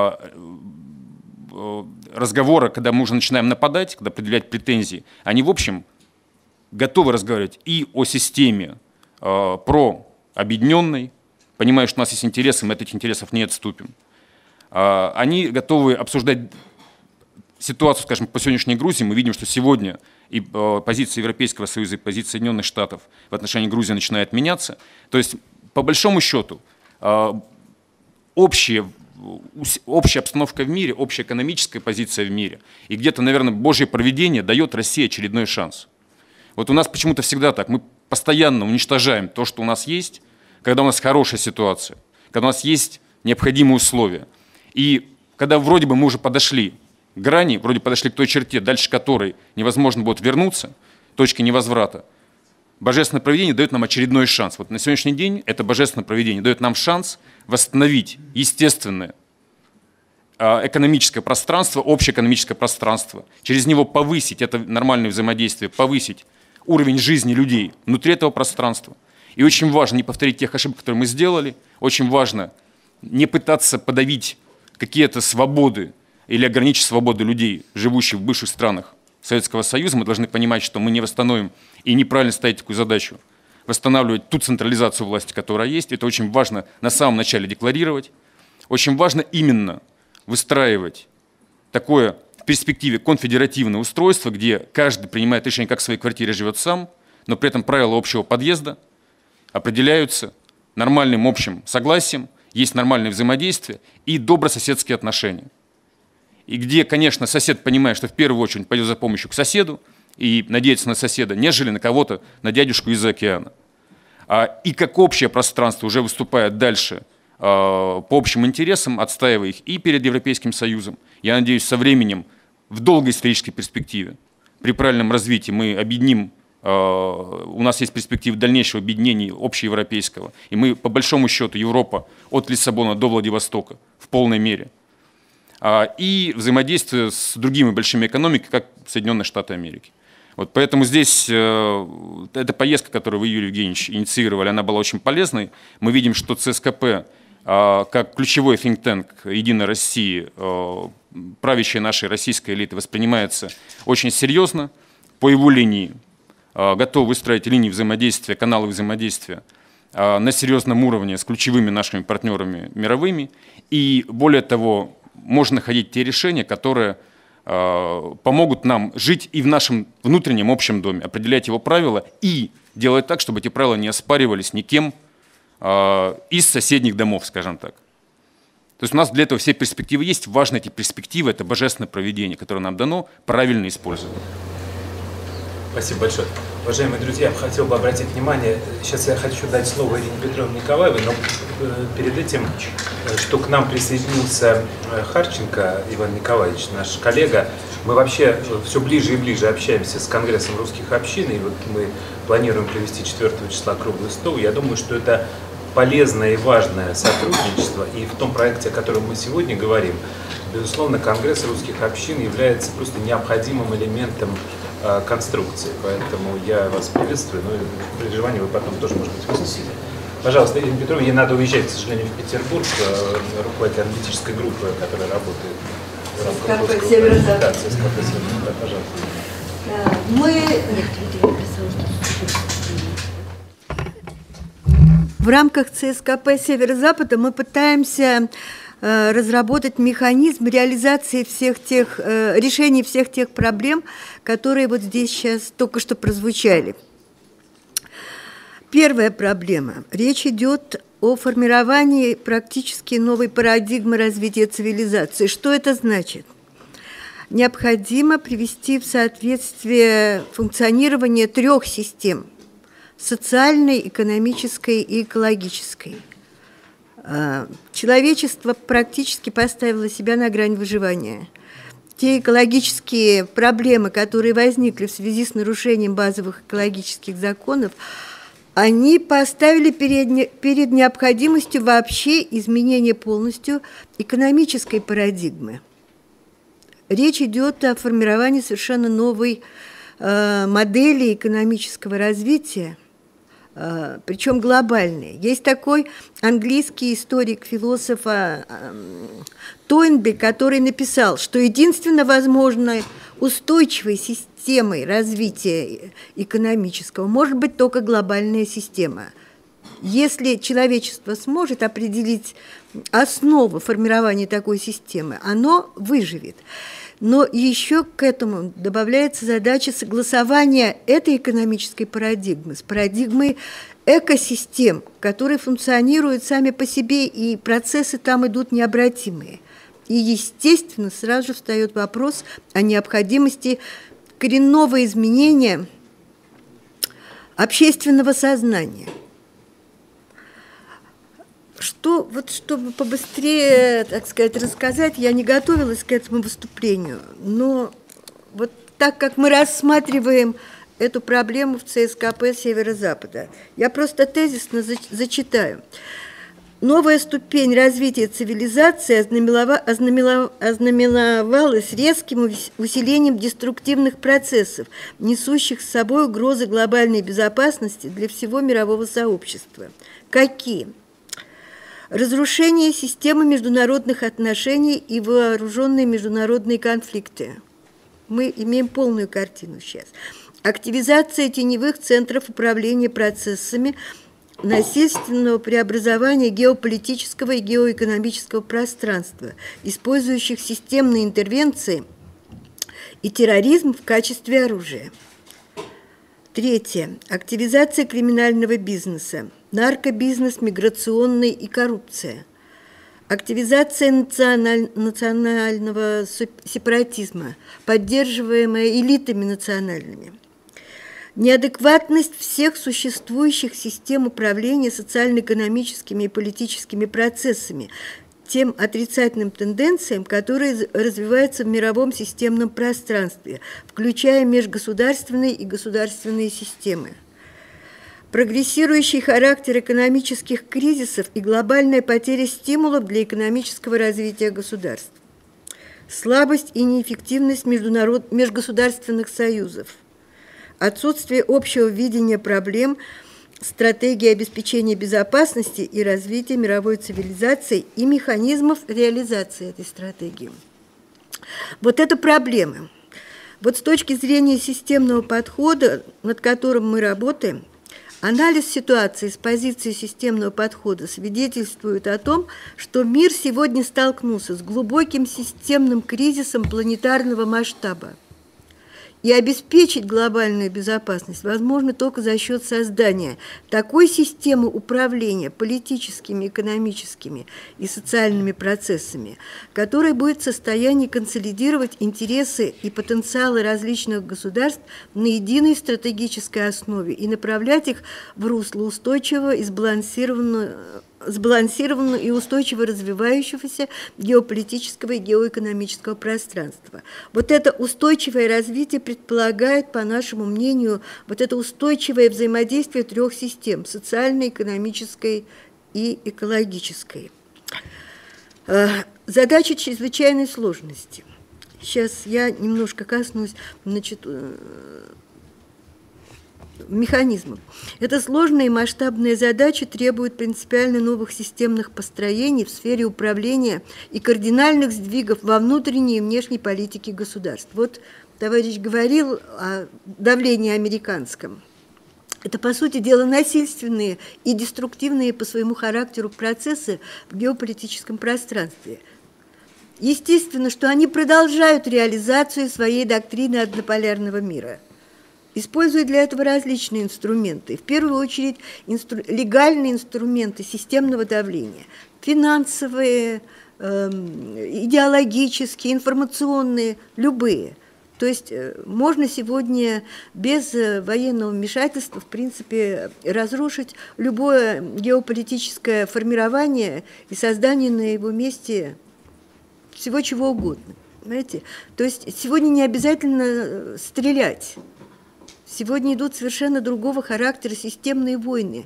разговора, когда мы уже начинаем нападать, когда предъявлять претензии, они, в общем, готовы разговаривать и о системе прообъединенной, понимая, что у нас есть интересы, мы от этих интересов не отступим. Они готовы обсуждать ситуацию, скажем, по сегодняшней Грузии. Мы видим, что сегодня и позиция Европейского Союза, и позиция Соединенных Штатов в отношении Грузии начинает меняться. То есть, по большому счету, общая обстановка в мире, общая экономическая позиция в мире. И где-то, наверное, Божье провидение дает России очередной шанс. Вот у нас почему-то всегда так. Мы постоянно уничтожаем то, что у нас есть, когда у нас хорошая ситуация, когда у нас есть необходимые условия. И когда вроде бы мы уже подошли к грани, вроде подошли к той черте, дальше которой невозможно будет вернуться, точки невозврата, Божественное провидение дает нам очередной шанс. Вот на сегодняшний день это Божественное провидение дает нам шанс восстановить естественное экономическое пространство, общее экономическое пространство, через него повысить, это нормальное взаимодействие, повысить уровень жизни людей внутри этого пространства. И очень важно не повторить тех ошибок, которые мы сделали, очень важно не пытаться подавить какие-то свободы или ограничить свободы людей, живущих в бывших странах Советского Союза. Мы должны понимать, что мы не восстановим и неправильно ставить такую задачу, восстанавливать ту централизацию власти, которая есть. Это очень важно на самом начале декларировать. Очень важно именно выстраивать такое в перспективе конфедеративное устройство, где каждый принимает решение, как в своей квартире живет сам, но при этом правила общего подъезда определяются нормальным общим согласием, есть нормальное взаимодействие и добрососедские отношения. И где, конечно, сосед понимает, что в первую очередь пойдет за помощью к соседу и надеется на соседа, нежели на кого-то, на дядюшку из-за океана. И как общее пространство уже выступает дальше по общим интересам, отстаивая их и перед Европейским Союзом. Я надеюсь, со временем, в долгой исторической перспективе, при правильном развитии мы объединим, у нас есть перспектива дальнейшего объединения общеевропейского. И мы, по большому счету, Европа от Лиссабона до Владивостока в полной мере. И взаимодействие с другими большими экономиками, как Соединенные Штаты Америки. Вот поэтому здесь эта поездка, которую вы, Юрий Евгеньевич, инициировали, она была очень полезной. Мы видим, что ЦСКП, как ключевой think tank «Единой России», правящей нашей российской элиты, воспринимается очень серьезно по его линии. Готов выстроить линии взаимодействия, каналы взаимодействия на серьезном уровне с ключевыми нашими партнерами мировыми. И более того, можно находить те решения, которые помогут нам жить и в нашем внутреннем общем доме, определять его правила и делать так, чтобы эти правила не оспаривались никем из соседних домов, скажем так. То есть у нас для этого все перспективы есть. Важно эти перспективы, это божественное провидение, которое нам дано, правильно использовать. Спасибо большое. Уважаемые друзья, я хотел бы обратить внимание, сейчас я хочу дать слово Ирине Петровне Николаевой, но перед этим, что к нам присоединился Харченко Иван Николаевич, наш коллега. Мы вообще все ближе и ближе общаемся с Конгрессом русских общин, и вот мы планируем провести 4 числа круглый стол. Я думаю, что это полезное и важное сотрудничество, и в том проекте, о котором мы сегодня говорим, безусловно, Конгресс русских общин является просто необходимым элементом конструкции. Поэтому я вас приветствую, но при желании вы потом тоже, может быть, выступите. Пожалуйста, Ирина Петровна, ей надо уезжать, к сожалению, в Петербург, руководитель аналитической группы, которая работает в рамках русского проекта. Да, пожалуйста. В рамках ЦСКП Северо-Запада мы пытаемся разработать механизм реализации всех тех, решения всех тех проблем, которые вот здесь сейчас только что прозвучали. Первая проблема. Речь идет о формировании практически новой парадигмы развития цивилизации. Что это значит? Необходимо привести в соответствие функционирование 3 систем – социальной, экономической и экологической. Человечество практически поставило себя на грань выживания. Те экологические проблемы, которые возникли в связи с нарушением базовых экологических законов, они поставили перед необходимостью вообще изменения полностью экономической парадигмы. Речь идет о формировании совершенно новой модели экономического развития, причем глобальной. Есть такой английский историк, философ Тойнби, который написал, что единственно возможной устойчивой системой развития экономического может быть только глобальная система. Если человечество сможет определить основу формирования такой системы, оно выживет. Но еще к этому добавляется задача согласования этой экономической парадигмы с парадигмой экосистем, которые функционируют сами по себе, и процессы там идут необратимые. И, естественно, сразу же встает вопрос о необходимости коренного изменения общественного сознания. Чтобы побыстрее, так сказать, рассказать, я не готовилась к этому выступлению, но вот так как мы рассматриваем эту проблему в ЦСКП Северо-Запада, я просто тезисно зачитаю. Новая ступень развития цивилизации ознаменовалась резким усилением деструктивных процессов, несущих с собой угрозы глобальной безопасности для всего мирового сообщества. Какие? Разрушение системы международных отношений и вооруженные международные конфликты. Мы имеем полную картину сейчас. Активизация теневых центров управления процессами насильственного преобразования геополитического и геоэкономического пространства, использующих системные интервенции и терроризм в качестве оружия. Третье. Активизация криминального бизнеса, наркобизнес, миграционный и коррупция. Активизация национального сепаратизма, поддерживаемая элитами национальными. Неадекватность всех существующих систем управления социально-экономическими и политическими процессами, тем отрицательным тенденциям, которые развиваются в мировом системном пространстве, включая межгосударственные и государственные системы. Прогрессирующий характер экономических кризисов и глобальная потеря стимулов для экономического развития государств. Слабость и неэффективность межгосударственных союзов. Отсутствие общего видения проблем, стратегии обеспечения безопасности и развития мировой цивилизации и механизмов реализации этой стратегии. Вот это проблемы. Вот с точки зрения системного подхода, над которым мы работаем, анализ ситуации с позиции системного подхода свидетельствует о том, что мир сегодня столкнулся с глубоким системным кризисом планетарного масштаба. И обеспечить глобальную безопасность возможно только за счет создания такой системы управления политическими, экономическими и социальными процессами, которая будет в состоянии консолидировать интересы и потенциалы различных государств на единой стратегической основе и направлять их в русло устойчивого и сбалансированного и устойчиво развивающегося геополитического и геоэкономического пространства. Вот это устойчивое развитие предполагает, по нашему мнению, вот это устойчивое взаимодействие 3 систем – социальной, экономической и экологической. Задача чрезвычайной сложности. Сейчас я немножко коснусь, механизмов. Эта сложная и масштабная задача требует принципиально новых системных построений в сфере управления и кардинальных сдвигов во внутренней и внешней политике государств. Вот товарищ говорил о давлении американском. Это, по сути дела, насильственные и деструктивные по своему характеру процессы в геополитическом пространстве. Естественно, что они продолжают реализацию своей доктрины однополярного мира, используя для этого различные инструменты. В первую очередь легальные инструменты системного давления, финансовые, идеологические, информационные, любые. То есть можно сегодня без военного вмешательства, в принципе, разрушить любое геополитическое формирование и создание на его месте всего чего угодно. Понимаете? То есть сегодня не обязательно стрелять. Сегодня идут совершенно другого характера системные войны,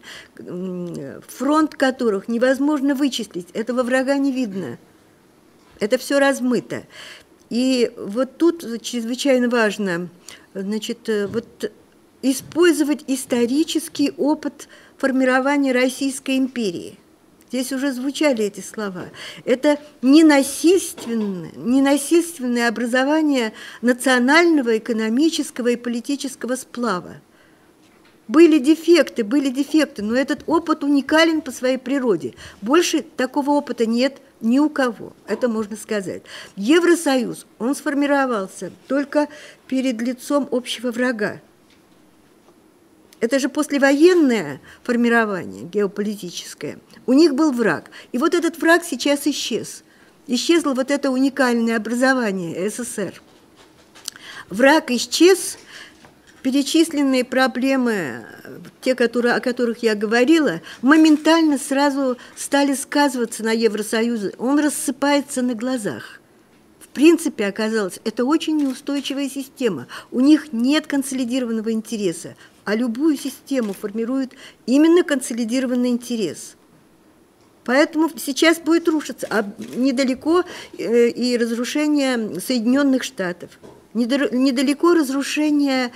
фронт которых невозможно вычислить. Этого врага не видно. Это все размыто. И вот тут чрезвычайно важно, значит, вот использовать исторический опыт формирования Российской империи. Здесь уже звучали эти слова. Это ненасильственное образование национального, экономического и политического сплава. Были дефекты, но этот опыт уникален по своей природе. Больше такого опыта нет ни у кого, это можно сказать. Евросоюз, он сформировался только перед лицом общего врага. Это же послевоенное формирование геополитическое. У них был враг. И вот этот враг сейчас исчез. Исчезло вот это уникальное образование СССР. Враг исчез, перечисленные проблемы, те, о которых я говорила, моментально сразу стали сказываться на Евросоюзе. Он рассыпается на глазах. В принципе, оказалось, это очень неустойчивая система. У них нет консолидированного интереса, а любую систему формирует именно консолидированный интерес. Поэтому сейчас будет рушиться, а недалеко и разрушение Соединенных Штатов. Недалеко разрушение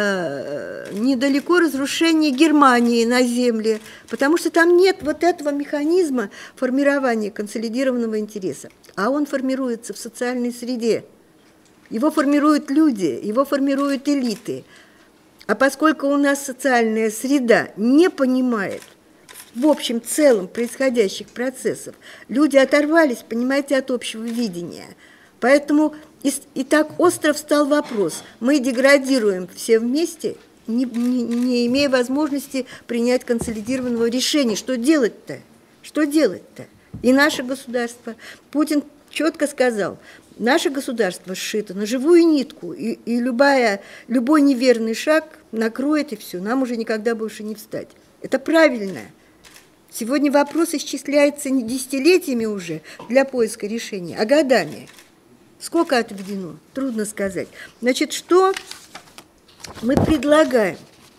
Германии на земле, потому что там нет вот этого механизма формирования консолидированного интереса, а он формируется в социальной среде. Его формируют люди, его формируют элиты. А поскольку у нас социальная среда не понимает в общем целом происходящих процессов, люди оторвались, понимаете, от общего видения. Поэтому и так остро встал вопрос. Мы деградируем все вместе, не имея возможности принять консолидированного решения. Что делать-то? Что делать-то? И наше государство. Путин четко сказал, наше государство сшито на живую нитку, и любой неверный шаг накроет, и все, нам уже никогда больше не встать. Это правильно. Сегодня вопрос исчисляется не десятилетиями уже для поиска решения, а годами. Сколько отведено? Трудно сказать. Значит, что мы предлагаем?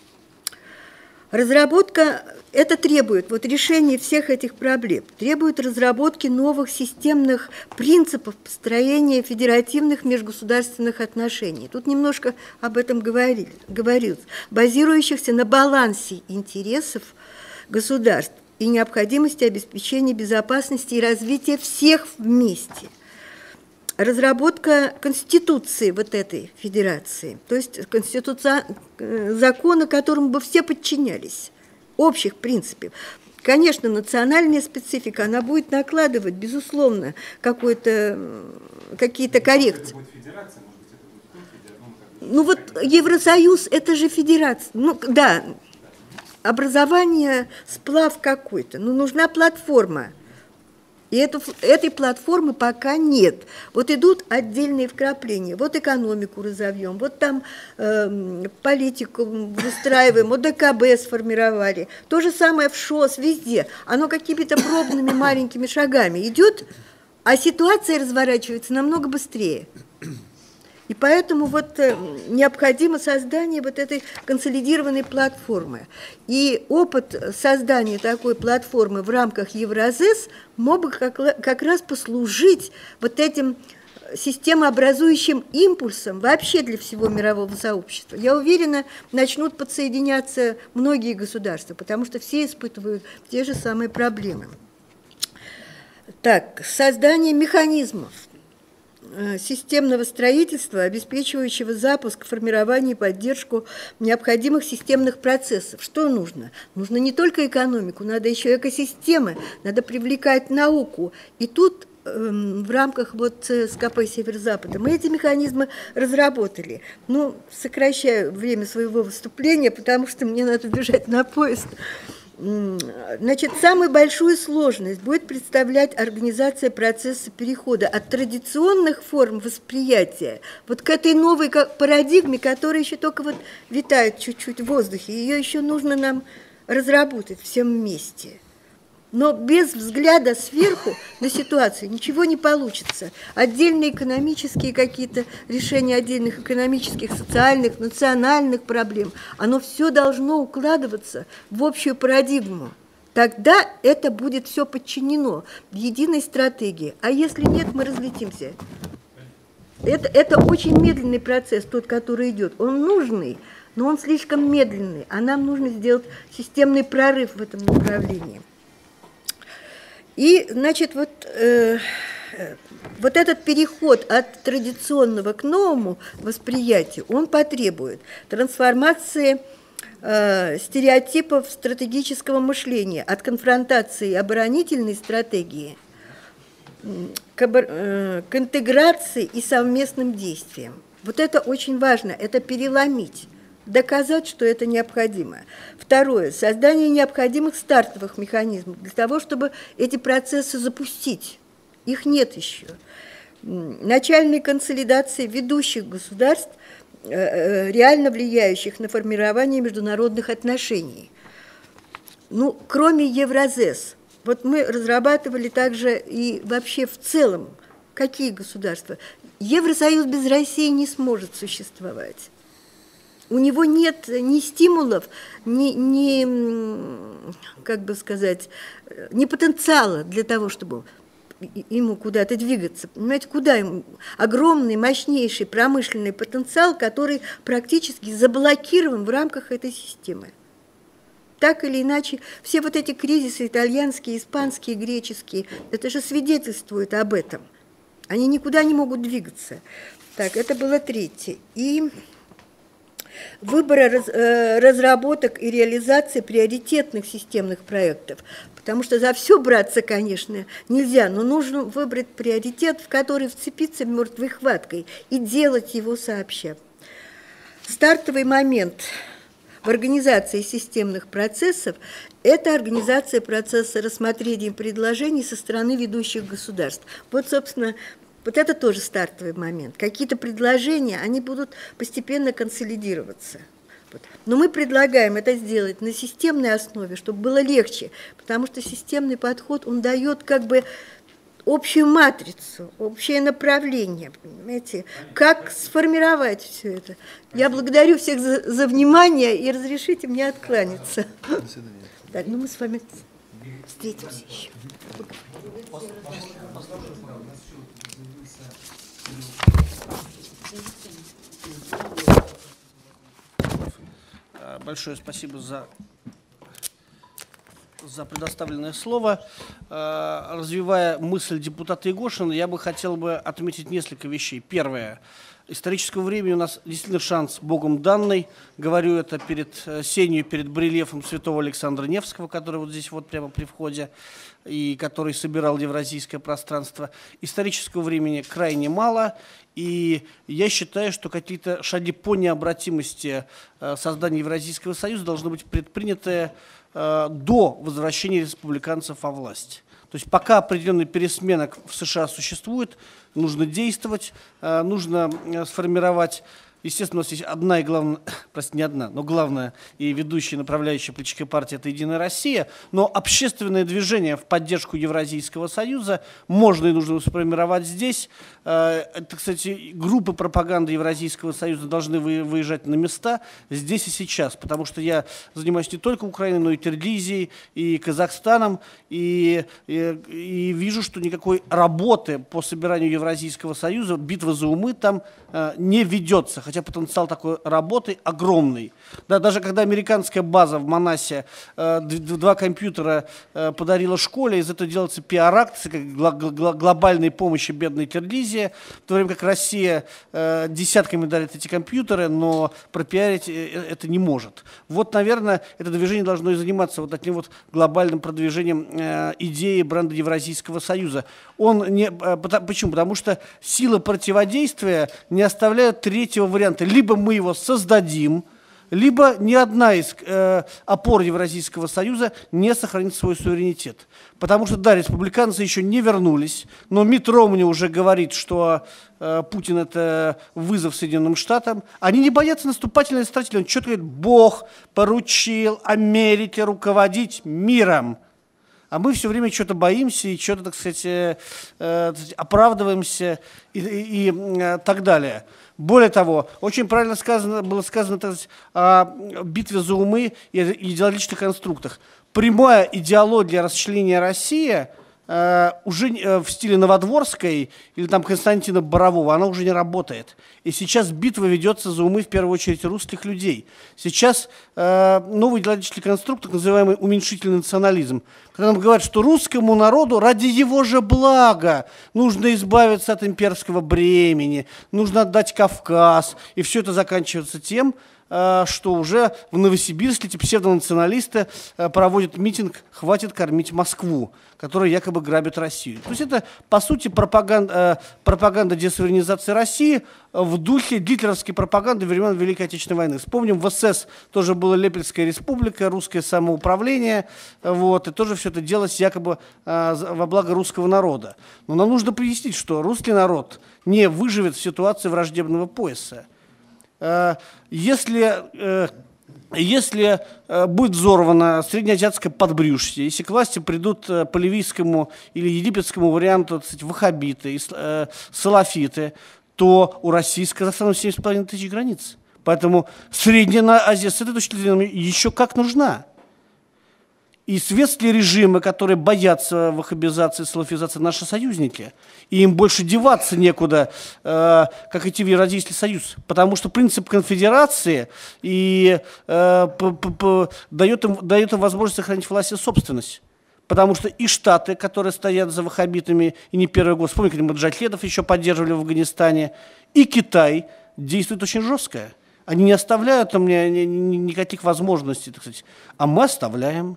Разработка, это требует, вот решение всех этих проблем, требует разработки новых системных принципов построения федеративных межгосударственных отношений. Тут немножко об этом говорилось, базирующихся на балансе интересов государств и необходимости обеспечения безопасности и развития всех вместе. Разработка конституции вот этой федерации, то есть закона, которому бы все подчинялись, общих принципов. Конечно, национальная специфика, она будет накладывать, безусловно, какие-то коррекции. Ну вот Евросоюз – это же федерация. Ну да, образование, сплав какой-то, но нужна платформа. И этой платформы пока нет. Вот идут отдельные вкрапления. Вот экономику разовьем, вот там политику выстраиваем, вот ДКБ сформировали. То же самое в ШОС, везде. Оно какими-то пробными маленькими шагами идет, а ситуация разворачивается намного быстрее. И поэтому вот необходимо создание вот этой консолидированной платформы. И опыт создания такой платформы в рамках Евразес мог бы как раз послужить вот этим системообразующим импульсом вообще для всего мирового сообщества. Я уверена, начнут подсоединяться многие государства, потому что все испытывают те же самые проблемы. Так, создание механизмов. системного строительства, обеспечивающего запуск, формирование и поддержку необходимых системных процессов. Что нужно? Нужно не только экономику, надо еще экосистемы, надо привлекать науку. И тут в рамках вот СКП Северо-Запада мы эти механизмы разработали. Ну, сокращаю время своего выступления, потому что мне надо бежать на поезд. Значит, самую большую сложность будет представлять организация процесса перехода от традиционных форм восприятия вот к этой новой парадигме, которая еще только вот витает чуть-чуть в воздухе. Ее еще нужно нам разработать всем вместе. Но без взгляда сверху на ситуацию ничего не получится. Отдельные экономические какие-то решения отдельных экономических, социальных, национальных проблем, оно все должно укладываться в общую парадигму. Тогда это будет все подчинено в единой стратегии. А если нет, мы разлетимся. Это очень медленный процесс, тот, который идет. Он нужный, но он слишком медленный. А нам нужно сделать системный прорыв в этом направлении. И, значит, вот этот переход от традиционного к новому восприятию, он потребует трансформации стереотипов стратегического мышления, от конфронтации оборонительной стратегии к интеграции и совместным действиям. Вот это очень важно, это переломить. Доказать, что это необходимо. Второе. Создание необходимых стартовых механизмов для того, чтобы эти процессы запустить. Их нет еще. Начальной консолидации ведущих государств, реально влияющих на формирование международных отношений. Ну, кроме Евразес. Вот мы разрабатывали также и вообще в целом, какие государства. Евросоюз без России не сможет существовать. У него нет ни стимулов, ни потенциала для того, чтобы ему куда-то двигаться. Понимаете, куда ему? Огромный, мощнейший промышленный потенциал, который практически заблокирован в рамках этой системы. Так или иначе, все вот эти кризисы итальянские, испанские, греческие, это же свидетельствует об этом. Они никуда не могут двигаться. Так, это было третье. И выбора разработок и реализации приоритетных системных проектов. Потому что за все браться, конечно, нельзя, но нужно выбрать приоритет, в который вцепиться мертвой хваткой и делать его сообща. Стартовый момент в организации системных процессов – это организация процесса рассмотрения предложений со стороны ведущих государств. Вот, собственно, вот это тоже стартовый момент. Какие-то предложения, они будут постепенно консолидироваться. Вот. Но мы предлагаем это сделать на системной основе, чтобы было легче, потому что системный подход, он дает как бы общую матрицу, общее направление, понимаете, как сформировать все это. Я благодарю всех за внимание и разрешите мне откланяться. До свидания. Да, ну мы с вами встретимся еще. Большое спасибо за предоставленное слово. Развивая мысль депутата Егошина, я бы хотел отметить несколько вещей. Первое. Исторического времени у нас действительно шанс Богом данный. Говорю это перед сенью, перед барельефом святого Александра Невского, который вот здесь вот прямо при входе, и который собирал евразийское пространство. Исторического времени крайне мало, и я считаю, что какие-то шаги по необратимости создания Евразийского союза должны быть предприняты до возвращения республиканцев во власть. То есть пока определенный пересменок в США существует, нужно действовать, нужно сформировать. Естественно, у нас есть одна и главная, простите, не одна, но главная и ведущая направляющая политической партии – это «Единая Россия», но общественное движение в поддержку Евразийского союза можно и нужно сформировать здесь. Это, кстати, группы пропаганды Евразийского союза должны выезжать на места здесь и сейчас, потому что я занимаюсь не только Украиной, но и Киргизией, и Казахстаном, и вижу, что никакой работы по собиранию Евразийского союза, битва за умы там не ведется. хотя потенциал такой работы огромный. Да, даже когда американская база в Манасе 2 компьютера подарила школе, из этого делается пиар-акция, как глобальной помощи бедной Киргизии, в то время как Россия десятками дарит эти компьютеры, но пропиарить это не может. Вот, наверное, это движение должно и заниматься вот таким вот глобальным продвижением идеи бренда Евразийского союза. Почему? Потому что силы противодействия не оставляют третьего варианта. Либо мы его создадим, либо ни одна из опор Евразийского союза не сохранит свой суверенитет. Потому что, да, республиканцы еще не вернулись, но Митт Ромни уже говорит, что Путин – это вызов Соединенным Штатам. Они не боятся наступательной стратегии. Он четко говорит: Бог поручил Америке руководить миром. А мы все время что-то боимся и что-то, так сказать, оправдываемся и так далее. Более того, очень правильно было сказано, так сказать, о битве за умы и идеологических конструктах. Прямая идеология расчленения России уже в стиле Новодворской или там Константина Борового, она уже не работает. И сейчас битва ведется за умы, в первую очередь, русских людей. Сейчас новый идеологический конструкт, так называемый уменьшительный национализм, когда нам говорят, что русскому народу ради его же блага нужно избавиться от имперского бремени, нужно отдать Кавказ, и все это заканчивается тем, что уже в Новосибирске эти псевдонационалисты проводят митинг «Хватит кормить Москву», которая якобы грабит Россию. То есть это, по сути, пропаганда десуверенизации России в духе гитлеровской пропаганды времен Великой Отечественной войны. Вспомним, в СС тоже была Лепельская республика, русское самоуправление, вот, и тоже все это делалось якобы во благо русского народа. Но нам нужно пояснить, что русский народ не выживет в ситуации враждебного пояса. Если будет взорвано среднеазиатское подбрюшье, если к власти придут по ливийскому или египетскому варианту, так сказать, ваххабиты, салафиты, то у России с Казахстаном 7,5 тысяч границ. Поэтому Средняя Азия с этой точки зрения еще как нужна. И светские режимы, которые боятся ваххабизации, салафизации, наши союзники. И им больше деваться некуда, как идти в Евразийский союз. Потому что принцип конфедерации и дает им возможность сохранить власть и собственность. Потому что и Штаты, которые стоят за ваххабитами, и не первый год, вспомните, как маджахедов еще поддерживали в Афганистане, и Китай действует очень жестко. Они не оставляют там никаких возможностей, так сказать. А мы оставляем.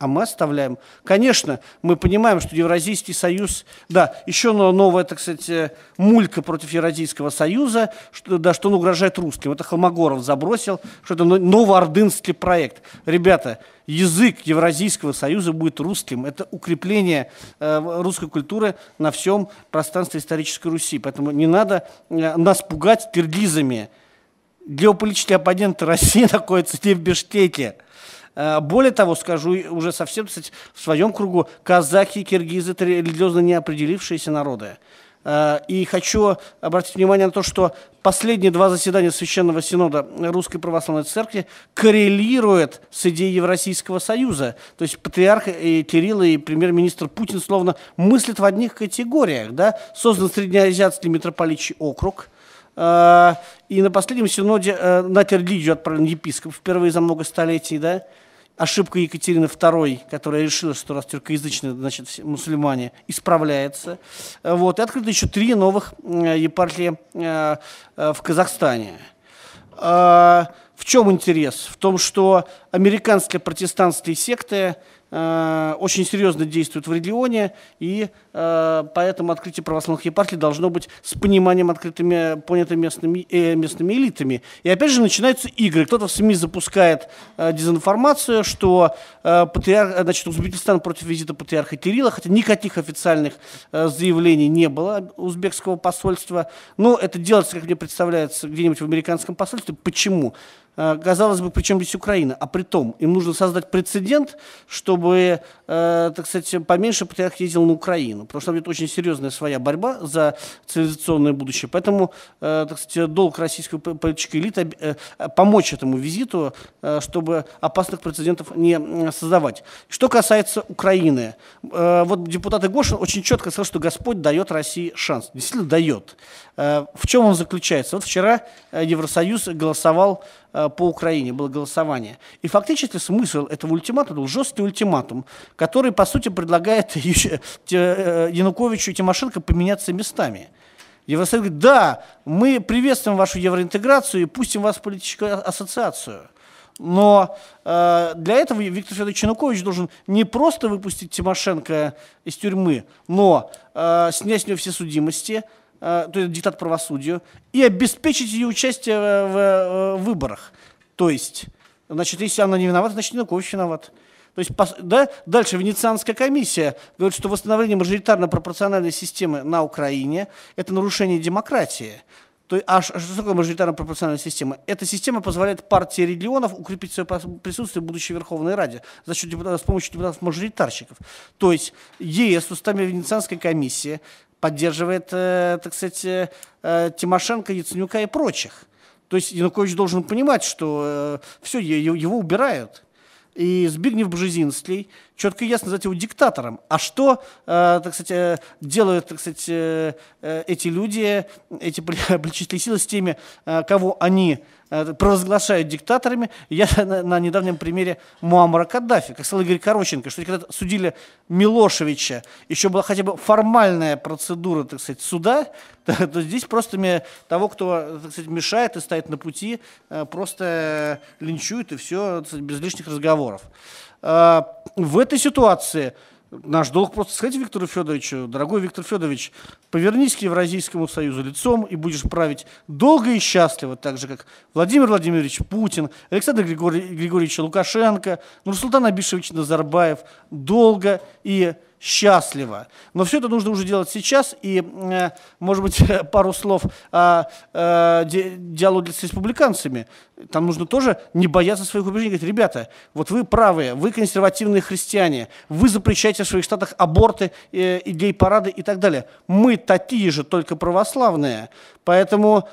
Конечно, мы понимаем, что Евразийский союз, да, еще новая, так сказать, мулька против Евразийского союза, что он угрожает русским. Это Холмогоров забросил, что это новоордынский проект. Ребята, язык Евразийского союза будет русским. Это укрепление русской культуры на всем пространстве исторической Руси. Поэтому не надо нас пугать киргизами. Геополитические оппоненты России находятся не в Бишкеке. Более того, скажу уже совсем, кстати, в своем кругу, казахи и киргизы – это религиозно неопределившиеся народы. И хочу обратить внимание на то, что последние 2 заседания Священного Синода Русской Православной Церкви коррелируют с идеей Евразийского союза. То есть патриарх Кирилл и премьер-министр Путин словно мыслят в одних категориях. Да? Создан Среднеазиатский митрополитчий округ. И на последнем синоде на Киргизию отправлен епископ впервые за много столетий, да? Ошибка Екатерины II, которая решила, что раз тюркоязычные, значит, мусульмане, исправляется. Вот. И открыто еще 3 новых епархии в Казахстане. В чем интерес? В том, что американские протестантские секты очень серьезно действуют в регионе, и поэтому открытие православных епархий должно быть с пониманием понятым местными элитами. И опять же начинаются игры. Кто-то в СМИ запускает дезинформацию, что Узбекистан против визита патриарха Кирилла, хотя никаких официальных заявлений не было узбекского посольства. Но это делается, как мне представляется, где-нибудь в американском посольстве. Почему? Казалось бы, при чем здесь Украина? А при том, им нужно создать прецедент, чтобы чтобы, так сказать, поменьше патриарх ездил на Украину, потому что там идет очень серьезная своя борьба за цивилизационное будущее. Поэтому, так сказать, долг российской политической элиты помочь этому визиту, чтобы опасных прецедентов не создавать. Что касается Украины, вот депутат Игошин очень четко сказал, что Господь дает России шанс. Действительно дает. В чем он заключается? Вот вчера Евросоюз голосовал по Украине, было голосование. И фактически смысл этого ультиматума был жесткий ультиматум, который, по сути, предлагает Януковичу и Тимошенко поменяться местами. Евросоюз говорит, да, мы приветствуем вашу евроинтеграцию и пустим вас в политическую ассоциацию. Но для этого Виктор Федорович Янукович должен не просто выпустить Тимошенко из тюрьмы, но снять с нее все судимости, то есть диктат правосудию, и обеспечить ее участие в выборах. То есть, значит, если она не виновата, значит, Янукович виноват. То есть, да, дальше Венецианская комиссия говорит, что восстановление мажоритарно-пропорциональной системы на Украине – это нарушение демократии. А что такое мажоритарно-пропорциональная система? Эта система позволяет партии регионов укрепить свое присутствие в будущей Верховной Раде за счет с помощью депутатов-мажоритарщиков. То есть ЕС устами Венецианской комиссии поддерживает, так сказать, Тимошенко, Яценюка и прочих. То есть Янукович должен понимать, что все, его убирают. И Збигнев Бжезинский четко и ясно назвать его диктатором. А что, так сказать, делают, так сказать, эти люди, эти политические силы с теми, кого они провозглашают диктаторами? Я на недавнем примере Муаммара Каддафи, как сказал Игорь Короченко, что когда судили Милошевича, еще была хотя бы формальная процедура, так сказать, суда, то здесь просто того, кто, так сказать, мешает и стоит на пути, просто линчуют и все, так сказать, без лишних разговоров. В этой ситуации наш долг просто сказать Виктору Федоровичу: дорогой Виктор Федорович, повернись к Евразийскому союзу лицом и будешь править долго и счастливо, так же, как Владимир Владимирович Путин, Александр Григорьевич Лукашенко, Нурсултан Абишевич Назарбаев, долго и счастливо. Но все это нужно уже делать сейчас. И, может быть, пару слов о диалоге с республиканцами. Там нужно тоже не бояться своих убеждений. Говорить: ребята, вот вы правые, вы консервативные христиане, вы запрещаете в своих штатах аборты, гей-парады и так далее. Мы такие же, только православные. Поэтому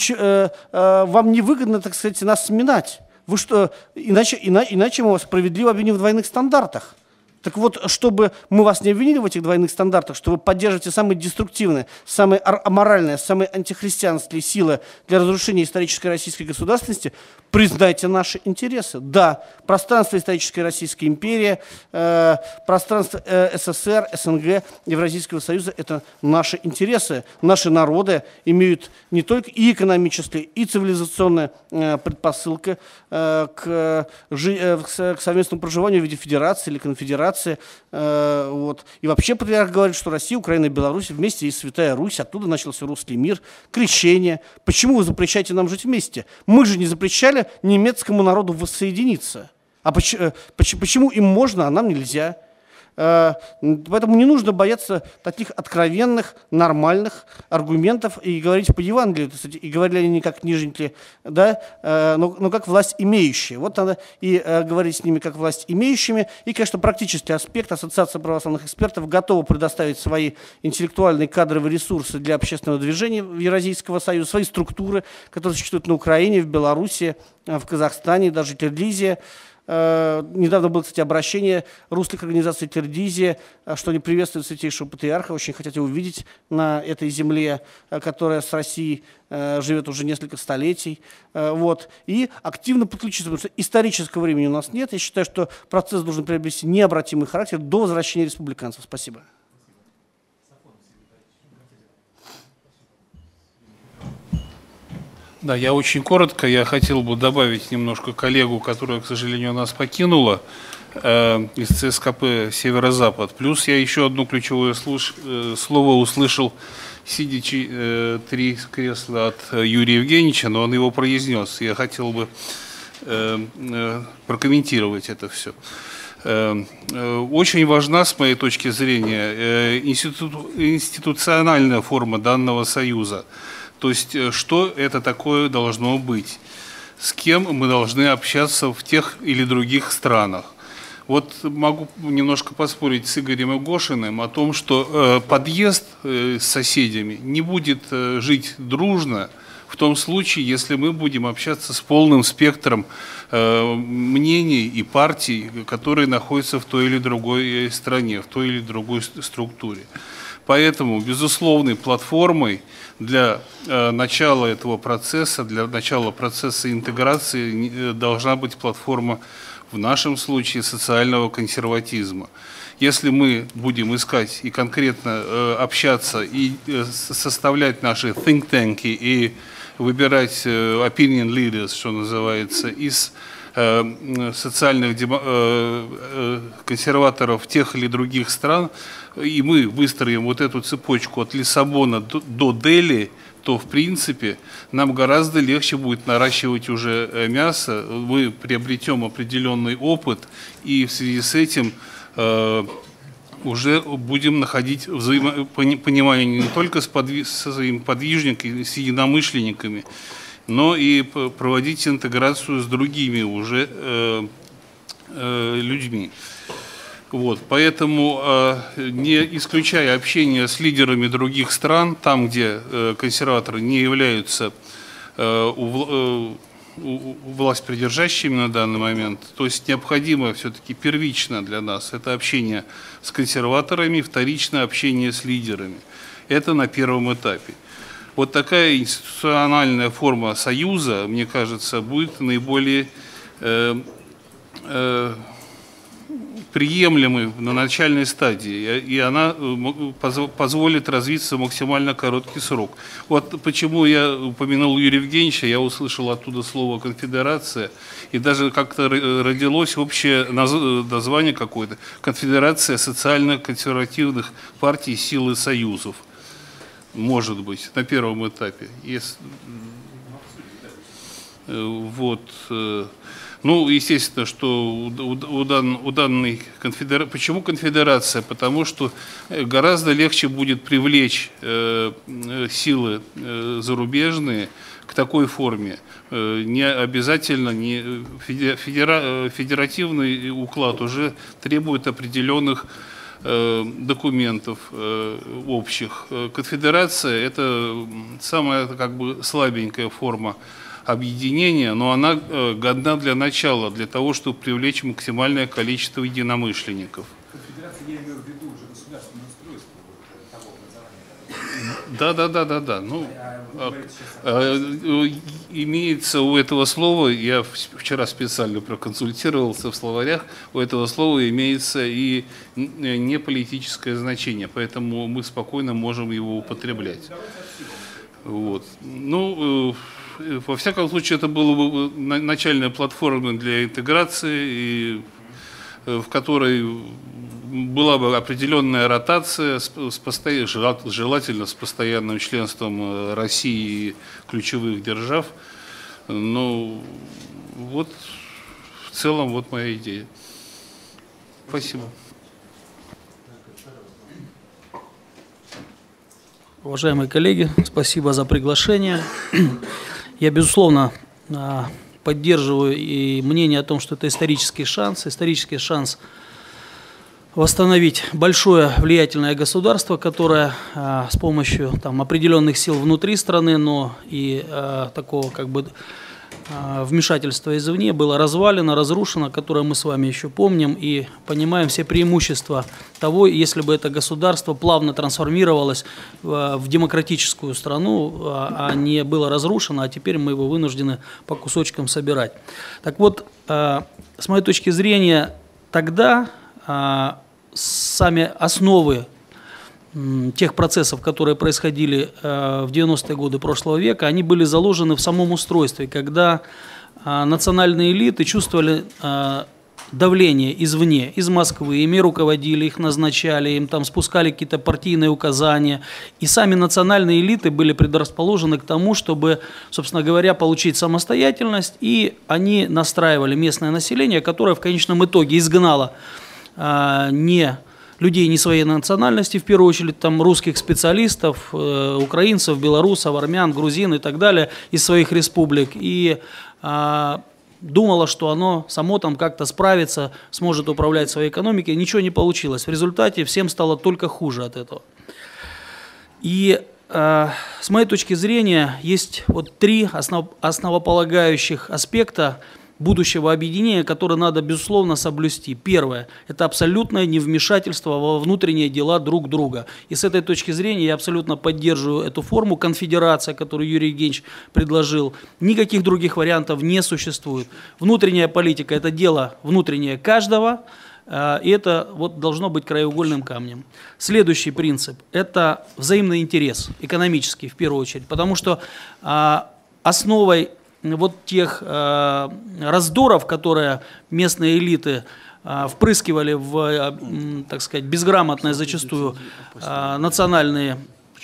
вам невыгодно, так сказать, нас сминать. Вы что, иначе мы вас справедливо обвиним в двойных стандартах. Так вот, чтобы мы вас не обвинили в этих двойных стандартах, что вы поддерживаете самые деструктивные, самые аморальные, самые антихристианские силы для разрушения исторической российской государственности, признайте наши интересы. Да, пространство исторической Российской империи, пространство СССР, СНГ, Евразийского союза – это наши интересы. Наши народы имеют не только и экономические, и цивилизационные предпосылки к совместному проживанию в виде федерации или конфедерации. Вот. И вообще патриарх говорит, что Россия, Украина и Беларусь вместе есть Святая Русь, оттуда начался русский мир, крещение. Почему вы запрещаете нам жить вместе? Мы же не запрещали немецкому народу воссоединиться. А почему им можно, а нам нельзя? Поэтому не нужно бояться таких откровенных, нормальных аргументов и говорить по Евангелию, и говорили они не как нижники, да, но как власть имеющие. Вот надо и говорить с ними как власть имеющими. И, конечно, практический аспект. Ассоциация православных экспертов готова предоставить свои интеллектуальные кадровые ресурсы для общественного движения Евразийского союза, свои структуры, которые существуют на Украине, в Беларуси, в Казахстане, даже Киргизии. Недавно было, кстати, обращение русских организаций Киргизии, что они приветствуют Святейшего Патриарха, очень хотят его увидеть на этой земле, которая с Россией живет уже несколько столетий. Вот. И активно подключиться, потому что исторического времени у нас нет. Я считаю, что процесс должен приобрести необратимый характер до возвращения республиканцев. Спасибо. Да, я очень коротко. Я хотел бы добавить немножко коллегу, которая, к сожалению, нас покинула, из ЦСКП «Северо-Запад». Плюс я еще одно ключевое слово услышал, сидячи 3 кресла от Юрия Евгеньевича, но он его произнес. Я хотел бы прокомментировать это все. Очень важна, с моей точки зрения, институциональная форма данного союза. То есть, что это такое должно быть, с кем мы должны общаться в тех или других странах. Вот могу немножко поспорить с Игорем Игошиным о том, что подъезд с соседями не будет жить дружно в том случае, если мы будем общаться с полным спектром мнений и партий, которые находятся в той или другой стране, в той или другой структуре. Поэтому безусловной платформой для начала этого процесса, для начала процесса интеграции должна быть платформа, в нашем случае, социального консерватизма. Если мы будем искать и конкретно общаться, и составлять наши think tank и выбирать opinion leaders, что называется, из социальных консерваторов тех или других стран, и мы выстроим вот эту цепочку от Лиссабона до Дели, то, в принципе, нам гораздо легче будет наращивать уже мясо, мы приобретем определенный опыт, и в связи с этим уже будем находить взаимопонимание не только со своими подвижниками, с единомышленниками, но и проводить интеграцию с другими уже людьми. Вот, поэтому, не исключая общение с лидерами других стран, там, где консерваторы не являются власть придержащими на данный момент, то есть необходимо все-таки первично для нас это общение с консерваторами, вторичное общение с лидерами. Это на первом этапе. Вот такая институциональная форма союза, мне кажется, будет наиболее приемлемой на начальной стадии, и она позволит развиться в максимально короткий срок. Вот почему я упомянул Юрия Евгеньевича, я услышал оттуда слово «конфедерация», и даже как-то родилось общее название какое-то – «Конфедерация социально-консервативных партий, сил и союзов». Может быть, на первом этапе. Вот. Ну, естественно, что у данной конфедерации... Почему конфедерация? Потому что гораздо легче будет привлечь силы зарубежные к такой форме. Не обязательно, федеративный уклад уже требует определенных документов общих. Конфедерация – это самая как бы слабенькая форма объединения, но она годна для начала, для того, чтобы привлечь максимальное количество единомышленников. Конфедерация, я имею в виду уже государственное устройство того Да. Ну, имеется у этого слова, я вчера специально проконсультировался в словарях, у этого слова имеется и не политическое значение, поэтому мы спокойно можем его употреблять. Вот. Ну, во всяком случае, это было бы начальная платформа для интеграции, и в которой была бы определенная ротация, желательно с постоянным членством России и ключевых держав. Но вот в целом вот моя идея. Спасибо. Уважаемые коллеги, спасибо за приглашение. Я, безусловно, поддерживаю и мнение о том, что это исторический шанс восстановить большое влиятельное государство, которое с помощью определенных сил внутри страны, но и такого как бы вмешательства извне было развалено, разрушено, которое мы с вами еще помним и понимаем все преимущества того, если бы это государство плавно трансформировалось в демократическую страну, а не было разрушено, а теперь мы его вынуждены по кусочкам собирать. Так вот, с моей точки зрения, тогда сами основы тех процессов, которые происходили в 90-е годы прошлого века, они были заложены в самом устройстве, когда национальные элиты чувствовали давление извне, из Москвы, ими руководили, их назначали, им там спускали какие-то партийные указания, и сами национальные элиты были предрасположены к тому, чтобы, собственно говоря, получить самостоятельность, и они настраивали местное население, которое в конечном итоге изгнало людей не своей национальности, в первую очередь там русских специалистов, украинцев, белорусов, армян, грузин и так далее из своих республик. И думало, что оно само там как-то справится, сможет управлять своей экономикой. Ничего не получилось. В результате всем стало только хуже от этого. И с моей точки зрения есть вот три основополагающих аспекта будущего объединения, которые надо, безусловно, соблюсти. Первое – это абсолютное невмешательство во внутренние дела друг друга. И с этой точки зрения я абсолютно поддерживаю эту форму конфедерация, которую Юрий Евгеньевич предложил. Никаких других вариантов не существует. Внутренняя политика – это дело внутреннее каждого, и это вот должно быть краеугольным камнем. Следующий принцип – это взаимный интерес, экономический в первую очередь, потому что основой вот тех раздоров, которые местные элиты впрыскивали в, так сказать, безграмотные зачастую национальные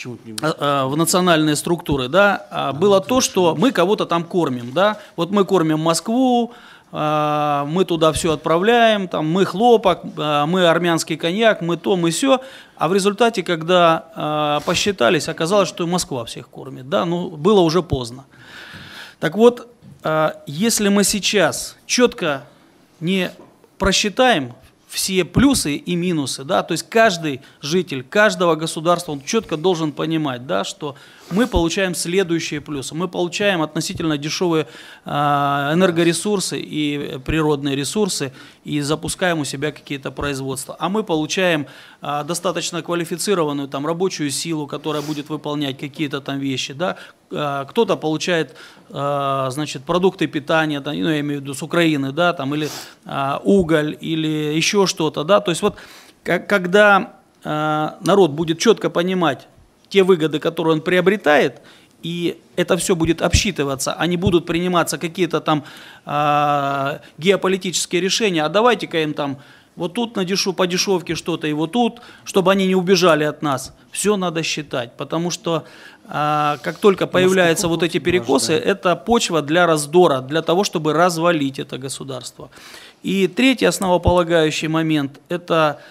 структуры, да, было то, что мы кого-то там кормим, да, вот мы кормим Москву, мы туда все отправляем, там, мы хлопок, мы армянский коньяк, мы то, мы сё, а в результате, когда посчитались, оказалось, что и Москва всех кормит, да, ну, было уже поздно. Так вот, если мы сейчас четко не просчитаем все плюсы и минусы, да, то есть каждый житель каждого государства, он четко должен понимать, да, что мы получаем следующие плюсы. Мы получаем относительно дешевые энергоресурсы и природные ресурсы и запускаем у себя какие-то производства. А мы получаем достаточно квалифицированную там рабочую силу, которая будет выполнять какие-то там вещи, да. Кто-то получает, значит, продукты питания, да, ну, я имею в виду с Украины, да, там, или уголь, или еще что-то, да. То есть вот когда народ будет четко понимать те выгоды, которые он приобретает, и это все будет обсчитываться, а не будут приниматься какие-то там геополитические решения, а давайте-ка им там вот тут по дешевке что-то, и вот тут, чтобы они не убежали от нас. Все надо считать, потому что как только появляются вот эти перекосы, это почва для раздора, для того, чтобы развалить это государство. И третий основополагающий момент – это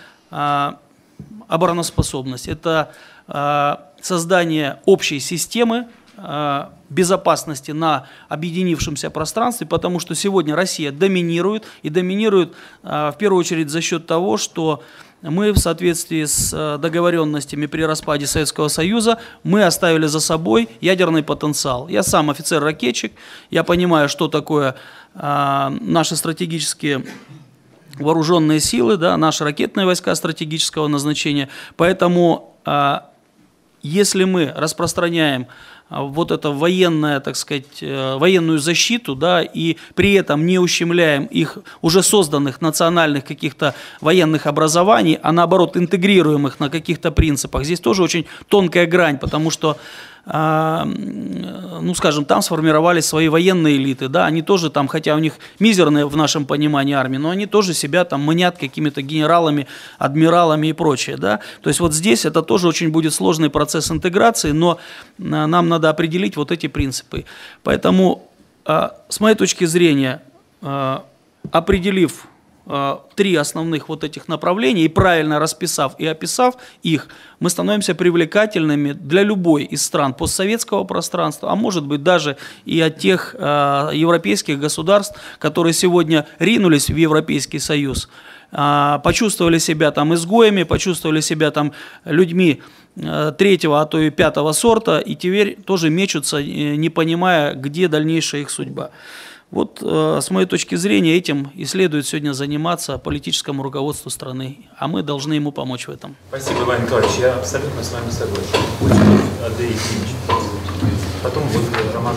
обороноспособность, это создание общей системы безопасности на объединившемся пространстве, потому что сегодня Россия доминирует, и доминирует в первую очередь за счет того, что мы в соответствии с договоренностями при распаде Советского Союза, мы оставили за собой ядерный потенциал. Я сам офицер-ракетчик, я понимаю, что такое наши стратегические вооруженные силы, да, наши ракетные войска стратегического назначения, поэтому если мы распространяем вот это военное, так сказать, военную защиту, да, и при этом не ущемляем их уже созданных национальных каких-то военных образований, а наоборот интегрируем их на каких-то принципах, здесь тоже очень тонкая грань, потому что, ну, скажем, там сформировались свои военные элиты, да, они тоже там, хотя у них мизерные в нашем понимании армии, но они тоже себя там мнят какими-то генералами, адмиралами и прочее, да, то есть вот здесь это тоже очень будет сложный процесс интеграции, но нам надо определить вот эти принципы, поэтому с моей точки зрения, определив три основных вот этих направления и правильно расписав и описав их, мы становимся привлекательными для любой из стран постсоветского пространства, а может быть даже и от тех европейских государств, которые сегодня ринулись в Европейский Союз, почувствовали себя там изгоями, почувствовали себя там людьми третьего, а то и пятого сорта, и теперь тоже мечутся, не понимая, где дальнейшая их судьба. Вот с моей точки зрения этим и следует сегодня заниматься политическому руководству страны, а мы должны ему помочь в этом. Спасибо, Иван Николаевич, я абсолютно с вами согласен. Андрей Евгеньевич. Потом будет Роман.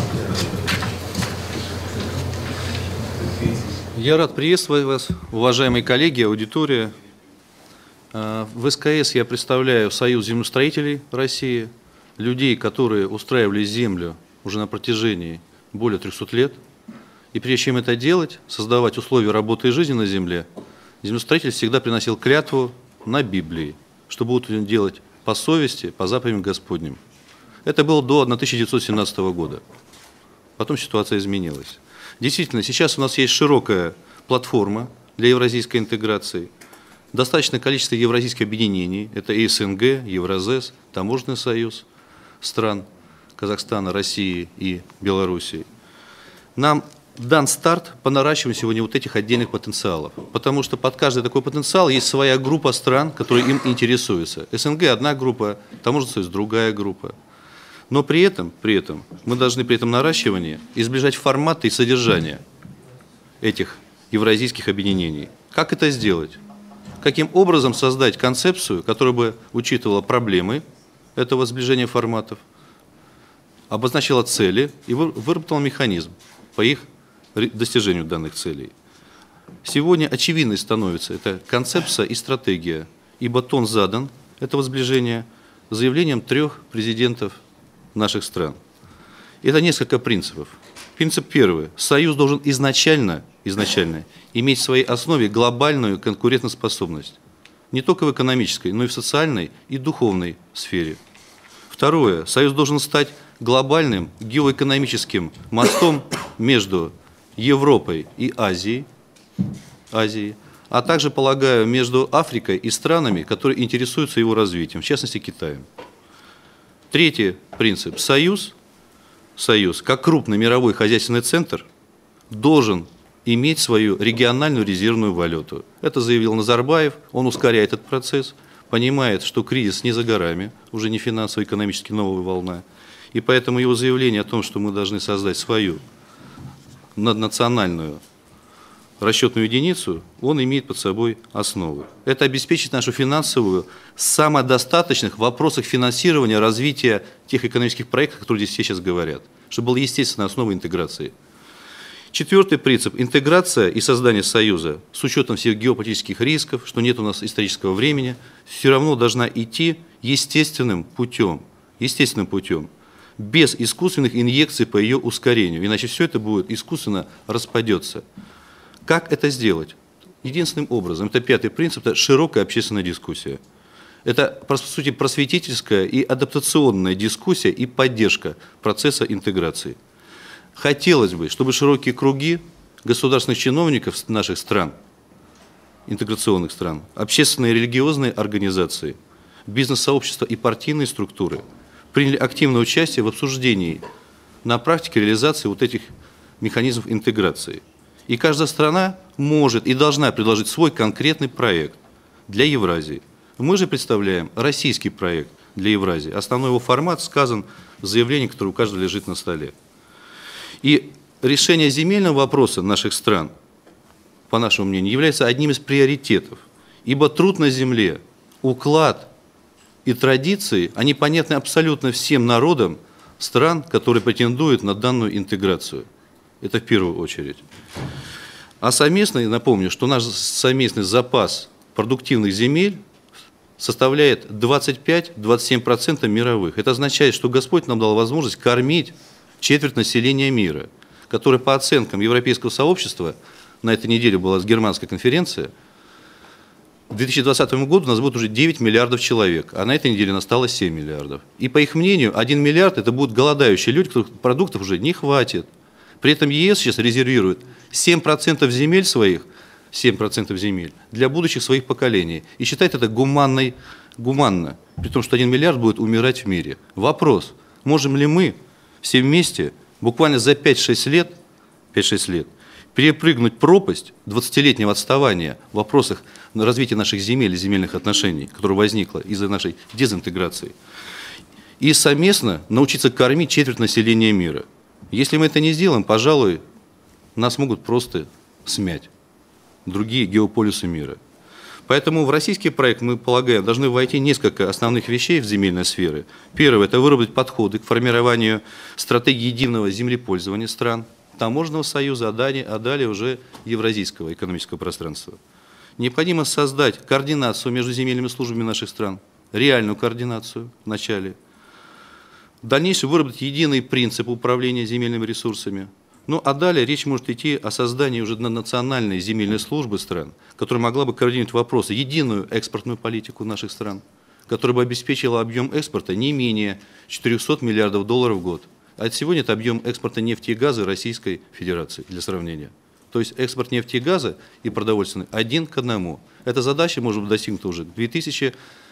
Я рад приветствовать вас, уважаемые коллеги, аудитория. В СКС я представляю Союз землестроителей России, людей, которые устраивали землю уже на протяжении более 300 лет. И прежде чем это делать, создавать условия работы и жизни на земле, землестроитель всегда приносил клятву на Библии, что будут делать по совести, по заповедям Господним. Это было до 1917 года. Потом ситуация изменилась. Действительно, сейчас у нас есть широкая платформа для евразийской интеграции, достаточное количество евразийских объединений, это и СНГ, Евразес, Таможенный союз стран Казахстана, России и Белоруссии. Нам дан старт по наращиванию сегодня вот этих отдельных потенциалов. Потому что под каждый такой потенциал есть своя группа стран, которые им интересуются. СНГ одна группа, Таможенный союз другая группа. Но при этом мы должны при этом наращивании избежать формата и содержания этих евразийских объединений. Как это сделать? Каким образом создать концепцию, которая бы учитывала проблемы этого сближения форматов, обозначила цели и выработала механизм по их достижению данных целей. Сегодня очевидной становится эта концепция и стратегия, ибо тон задан этого сближения заявлением 3 президентов наших стран. Это несколько принципов. Принцип первый. Союз должен изначально иметь в своей основе глобальную конкурентоспособность. Не только в экономической, но и в социальной и духовной сфере. Второе. Союз должен стать глобальным геоэкономическим мостом между Европой и Азией, а также, полагаю, между Африкой и странами, которые интересуются его развитием, в частности Китаем. Третий принцип. Союз, как крупный мировой хозяйственный центр, должен иметь свою региональную резервную валюту. Это заявил Назарбаев, он ускоряет этот процесс, понимает, что кризис не за горами, уже не финансово, экономически новая волна. И поэтому его заявление о том, что мы должны создать свою наднациональную расчетную единицу, он имеет под собой основы. Это обеспечит нашу финансовую самодостаточность в вопросах финансирования, развития тех экономических проектов, которые здесь все сейчас говорят, чтобы была естественная основа интеграции. Четвертый принцип – интеграция и создание союза с учетом всех геополитических рисков, что нет у нас исторического времени, все равно должна идти естественным путем, без искусственных инъекций по ее ускорению, иначе все это будет искусственно распадется. Как это сделать? Единственным образом, это пятый принцип, это широкая общественная дискуссия. Это, по сути, просветительская и адаптационная дискуссия и поддержка процесса интеграции. Хотелось бы, чтобы широкие круги государственных чиновников наших стран, интеграционных стран, общественные и религиозные организации, бизнес-сообщества и партийные структуры приняли активное участие в обсуждении на практике реализации вот этих механизмов интеграции. И каждая страна может и должна предложить свой конкретный проект для Евразии. Мы же представляем российский проект для Евразии. Основной его формат сказан в заявлении, которое у каждого лежит на столе. И решение земельного вопроса наших стран, по нашему мнению, является одним из приоритетов. Ибо труд на земле, уклад и традиции, они понятны абсолютно всем народам стран, которые претендуют на данную интеграцию. Это в первую очередь. А совместный, напомню, что наш совместный запас продуктивных земель составляет 25-27% мировых. Это означает, что Господь нам дал возможность кормить четверть населения мира, которое по оценкам Европейского сообщества, на этой неделе была германская конференция, к 2020 году у нас будет уже 9 миллиардов человек, а на этой неделе настало 7 миллиардов. И по их мнению, 1 миллиард это будут голодающие люди, которых продуктов уже не хватит. При этом ЕС сейчас резервирует 7% земель своих, 7% земель для будущих своих поколений. И считает это гуманно, при том, что 1 миллиард будет умирать в мире. Вопрос, можем ли мы все вместе буквально за 5-6 лет перепрыгнуть пропасть 20-летнего отставания в вопросах развития наших земель и земельных отношений, которое возникло из-за нашей дезинтеграции, и совместно научиться кормить четверть населения мира. Если мы это не сделаем, пожалуй, нас могут просто смять другие геополюсы мира. Поэтому в российский проект, мы полагаем, должны войти несколько основных вещей в земельной сфере. Первое – это выработать подходы к формированию стратегии единого землепользования стран, таможенного союза, а далее уже евразийского экономического пространства. Необходимо создать координацию между земельными службами наших стран, реальную координацию вначале. В дальнейшем выработать единый принцип управления земельными ресурсами. Ну а далее речь может идти о создании уже национальной земельной службы стран, которая могла бы координировать вопросы, единую экспортную политику наших стран, которая бы обеспечила объем экспорта не менее 400 миллиардов долларов в год. А сегодня это объем экспорта нефти и газа Российской Федерации, для сравнения. То есть экспорт нефти и газа и продовольственный 1 к 1. Эта задача может быть достигнута уже к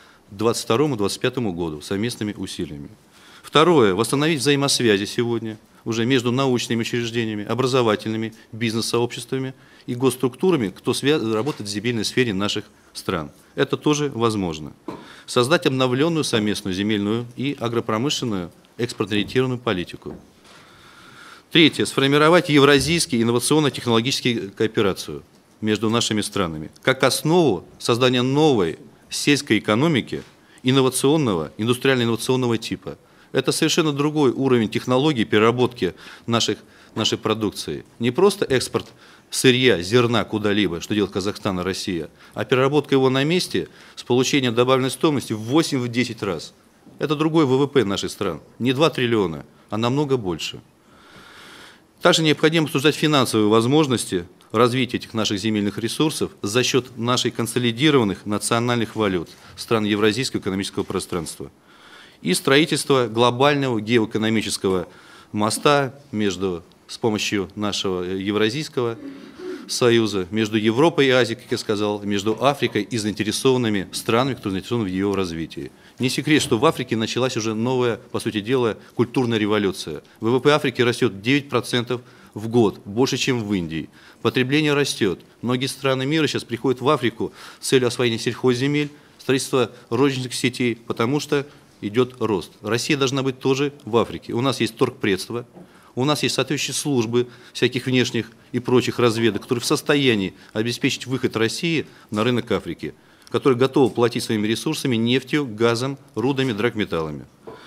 2022-2025 году совместными усилиями. Второе. Восстановить взаимосвязи сегодня уже между научными учреждениями, образовательными, бизнес-сообществами и госструктурами, кто работает в земельной сфере наших стран. Это тоже возможно. Создать обновленную совместную земельную и агропромышленную экспортно-ориентированную политику. Третье. Сформировать евразийский инновационно-технологический кооперацию между нашими странами как основу создания новой сельской экономики инновационного, индустриально-инновационного типа. Это совершенно другой уровень технологий переработки нашей продукции. Не просто экспорт сырья, зерна куда-либо, что делает Казахстан и Россия, а переработка его на месте с получением добавленной стоимости в 8-10 раз. Это другой ВВП наших стран. Не 2 триллиона, а намного больше. Также необходимо обсуждать финансовые возможности развития этих наших земельных ресурсов за счет наших консолидированных национальных валют стран Евразийского экономического пространства и строительство глобального геоэкономического моста с помощью нашего Евразийского союза, между Европой и Азией, как я сказал, между Африкой и заинтересованными странами, которые заинтересованы в ее развитии. Не секрет, что в Африке началась уже новая, по сути дела, культурная революция. ВВП Африки растет 9% в год, больше, чем в Индии. Потребление растет. Многие страны мира сейчас приходят в Африку с целью освоения сельхозземель, строительства розничных сетей, потому что идет рост. Россия должна быть тоже в Африке. У нас есть торгпредство, у нас есть соответствующие службы всяких внешних и прочих разведок, которые в состоянии обеспечить выход России на рынок Африки, которые готовы платить своими ресурсами нефтью, газом, рудами, драгметаллами.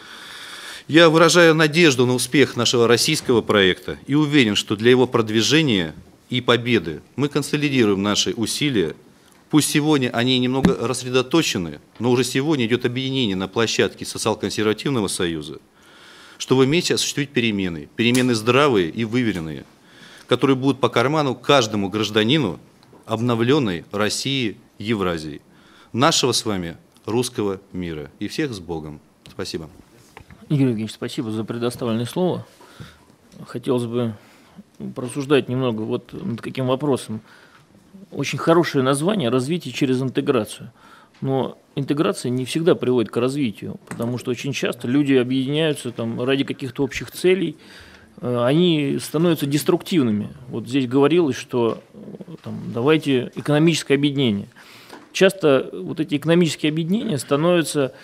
Я выражаю надежду на успех нашего российского проекта и уверен, что для его продвижения и победы мы консолидируем наши усилия. Пусть сегодня они немного рассредоточены, но уже сегодня идет объединение на площадке Социал-консервативного союза, чтобы вместе осуществить перемены здравые и выверенные, которые будут по карману каждому гражданину обновленной России, Евразии, нашего с вами русского мира. И всех с Богом. Спасибо. Игорь Евгеньевич, спасибо за предоставленное слово. Хотелось бы порассуждать немного вот над каким вопросом. Очень хорошее название «Развитие через интеграцию». Но интеграция не всегда приводит к развитию, потому что очень часто люди объединяются там, ради каких-то общих целей, они становятся деструктивными. Вот здесь говорилось, что там, давайте экономическое объединение. Часто вот эти экономические объединения становятся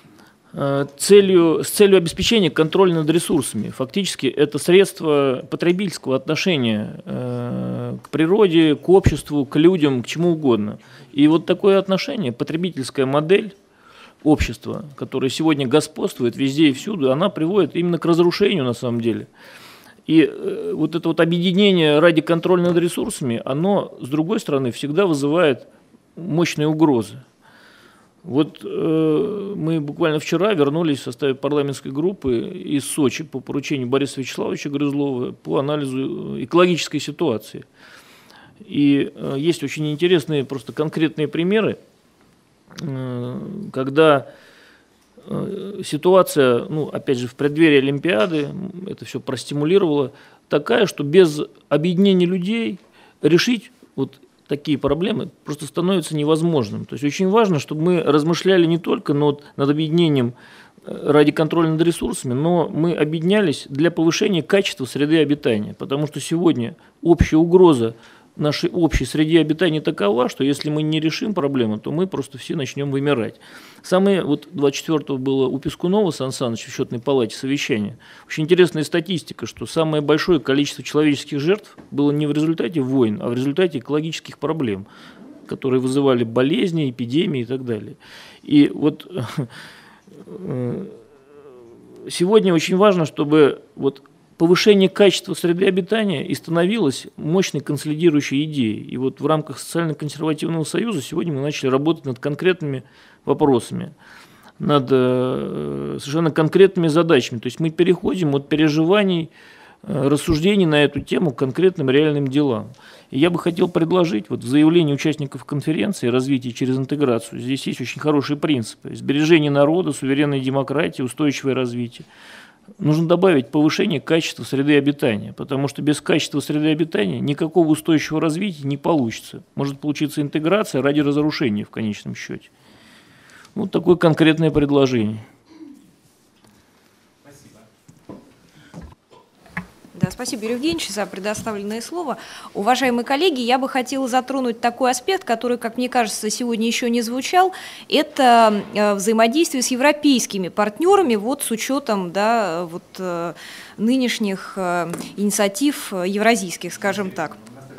с целью обеспечения контроля над ресурсами. Фактически это средство потребительского отношения к природе, к обществу, к людям, к чему угодно. И вот такое отношение, потребительская модель общества, которая сегодня господствует везде и всюду, она приводит именно к разрушению на самом деле. И вот это вот объединение ради контроля над ресурсами, оно, с другой стороны, всегда вызывает мощные угрозы. Вот мы буквально вчера вернулись в составе парламентской группы из Сочи по поручению Бориса Вячеславовича Грызлова по анализу экологической ситуации. И есть очень интересные, просто конкретные примеры, когда ситуация, ну, опять же, в преддверии Олимпиады, это все простимулировало, такая, что без объединения людей решить вот такие проблемы просто становятся невозможным. То есть очень важно, чтобы мы размышляли не только над объединением ради контроля над ресурсами, но мы объединялись для повышения качества среды обитания, потому что сегодня общая угроза нашей общей среде обитания такова, что если мы не решим проблему, то мы просто все начнем вымирать. Самое, вот 24-го было у Пескунова Сан Саныча в счетной палате совещание. Очень интересная статистика, что самое большое количество человеческих жертв было не в результате войн, а в результате экологических проблем, которые вызывали болезни, эпидемии и так далее. И вот сегодня очень важно, чтобы вот повышение качества среды обитания и становилось мощной консолидирующей идеей. И вот в рамках Социально-консервативного союза сегодня мы начали работать над конкретными вопросами, над совершенно конкретными задачами. То есть мы переходим от переживаний, рассуждений на эту тему к конкретным реальным делам. И я бы хотел предложить вот в заявлении участников конференции «Развитие через интеграцию». Здесь есть очень хорошие принципы. Сбережение народа, суверенная демократия, устойчивое развитие. Нужно добавить повышение качества среды обитания, потому что без качества среды обитания никакого устойчивого развития не получится. Может получиться интеграция ради разрушения в конечном счете. Вот такое конкретное предложение. Спасибо. Да, спасибо, Юрий Евгеньевич, за предоставленное слово. Уважаемые коллеги, я бы хотела затронуть такой аспект, который, как мне кажется, сегодня еще не звучал. Это взаимодействие с европейскими партнерами, вот с учетом, да, вот, нынешних инициатив евразийских, скажем так.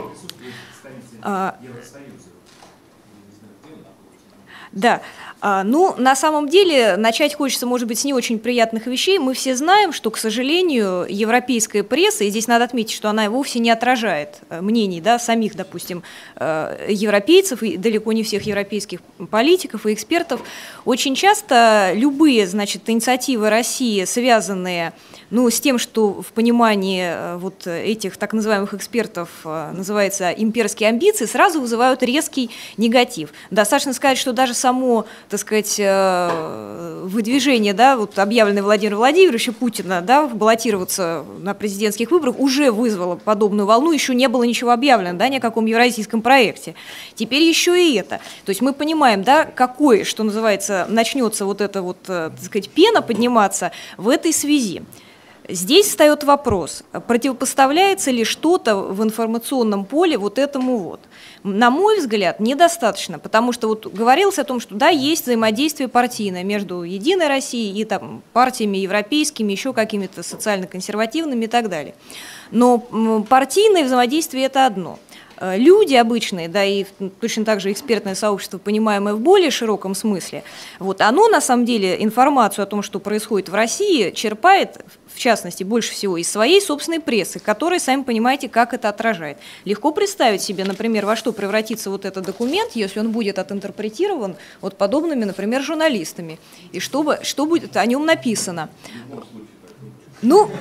Да. Ну, на самом деле, начать хочется, может быть, с не очень приятных вещей. Мы все знаем, что, к сожалению, европейская пресса, и здесь надо отметить, что она вовсе не отражает мнений, да, самих, допустим, европейцев, и далеко не всех европейских политиков и экспертов, очень часто любые, значит, инициативы России, связанные, ну, с тем, что в понимании вот этих так называемых экспертов называется имперские амбиции, сразу вызывают резкий негатив. Достаточно сказать, что даже само, так сказать, выдвижение, да, вот объявленное Владимира Владимировича Путина, да, баллотироваться на президентских выборах уже вызвало подобную волну, еще не было ничего объявлено, да, ни о каком евразийском проекте. Теперь еще и это. То есть мы понимаем, да, какой, что называется, начнется вот эта вот, так сказать, пена подниматься в этой связи. Здесь встает вопрос, противопоставляется ли что-то в информационном поле вот этому вот. На мой взгляд, недостаточно, потому что вот говорилось о том, что да, есть взаимодействие партийное между Единой Россией и там партиями европейскими, еще какими-то социально-консервативными и так далее. Но партийное взаимодействие – это одно. Люди обычные, да, и точно так же экспертное сообщество, понимаемое в более широком смысле, вот, оно на самом деле информацию о том, что происходит в России, черпает, в частности, больше всего из своей собственной прессы, которая, сами понимаете, как это отражает. Легко представить себе, например, во что превратится вот этот документ, если он будет отинтерпретирован вот подобными, например, журналистами, и что будет о нем написано. Ну,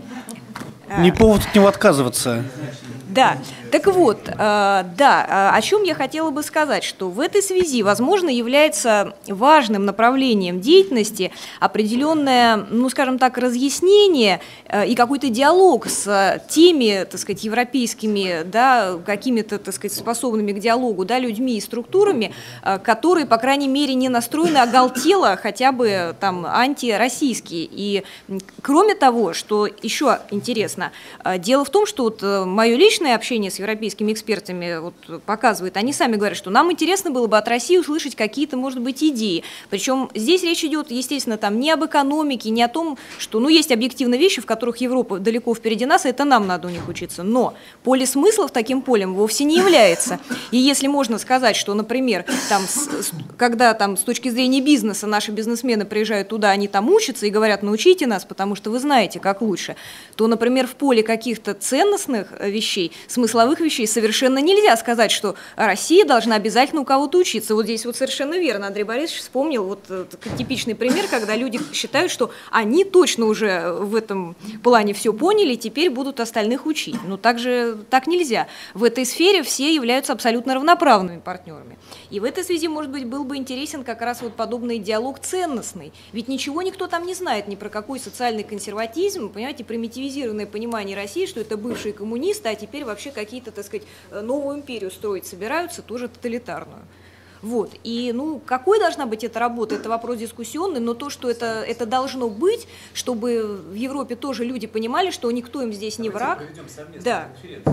не повод от него отказываться. Да, так вот, да, о чем я хотела бы сказать, что в этой связи, возможно, является важным направлением деятельности определенное, ну, скажем так, разъяснение и какой-то диалог с теми, так сказать, европейскими, да, какими-то, так сказать, способными к диалогу, да, людьми и структурами, которые, по крайней мере, не настроены оголтело, хотя бы там антироссийские. И кроме того, что еще интересно, дело в том, что вот мое личное общение с европейскими экспертами вот показывает, они сами говорят, что нам интересно было бы от России услышать какие-то, может быть, идеи. Причем здесь речь идет, естественно, там не об экономике, не о том, что, ну, есть объективные вещи, в которых Европа далеко впереди нас, и это нам надо у них учиться. Но поле смыслов таким полем вовсе не является. И если можно сказать, что, например, там, когда там с точки зрения бизнеса наши бизнесмены приезжают туда, они там учатся и говорят, научите нас, потому что вы знаете, как лучше, то, например, в поле каких-то ценностных вещей, смысловых вещей совершенно нельзя сказать, что Россия должна обязательно у кого-то учиться. Вот здесь вот совершенно верно Андрей Борисович вспомнил вот типичный пример, когда люди считают, что они точно уже в этом плане все поняли, теперь будут остальных учить. Но так нельзя. В этой сфере все являются абсолютно равноправными партнерами. И в этой связи, может быть, был бы интересен как раз вот подобный диалог ценностный. Ведь ничего никто там не знает ни про какой социальный консерватизм, понимаете, примитивизированное понимание России, что это бывшие коммунисты, а теперь вообще какие-то, так сказать, новую империю строить собираются, тоже тоталитарную. Вот. И, ну, какой должна быть эта работа, это вопрос дискуссионный, но то, что это должно быть, чтобы в Европе тоже люди понимали, что никто им здесь не враг. Да.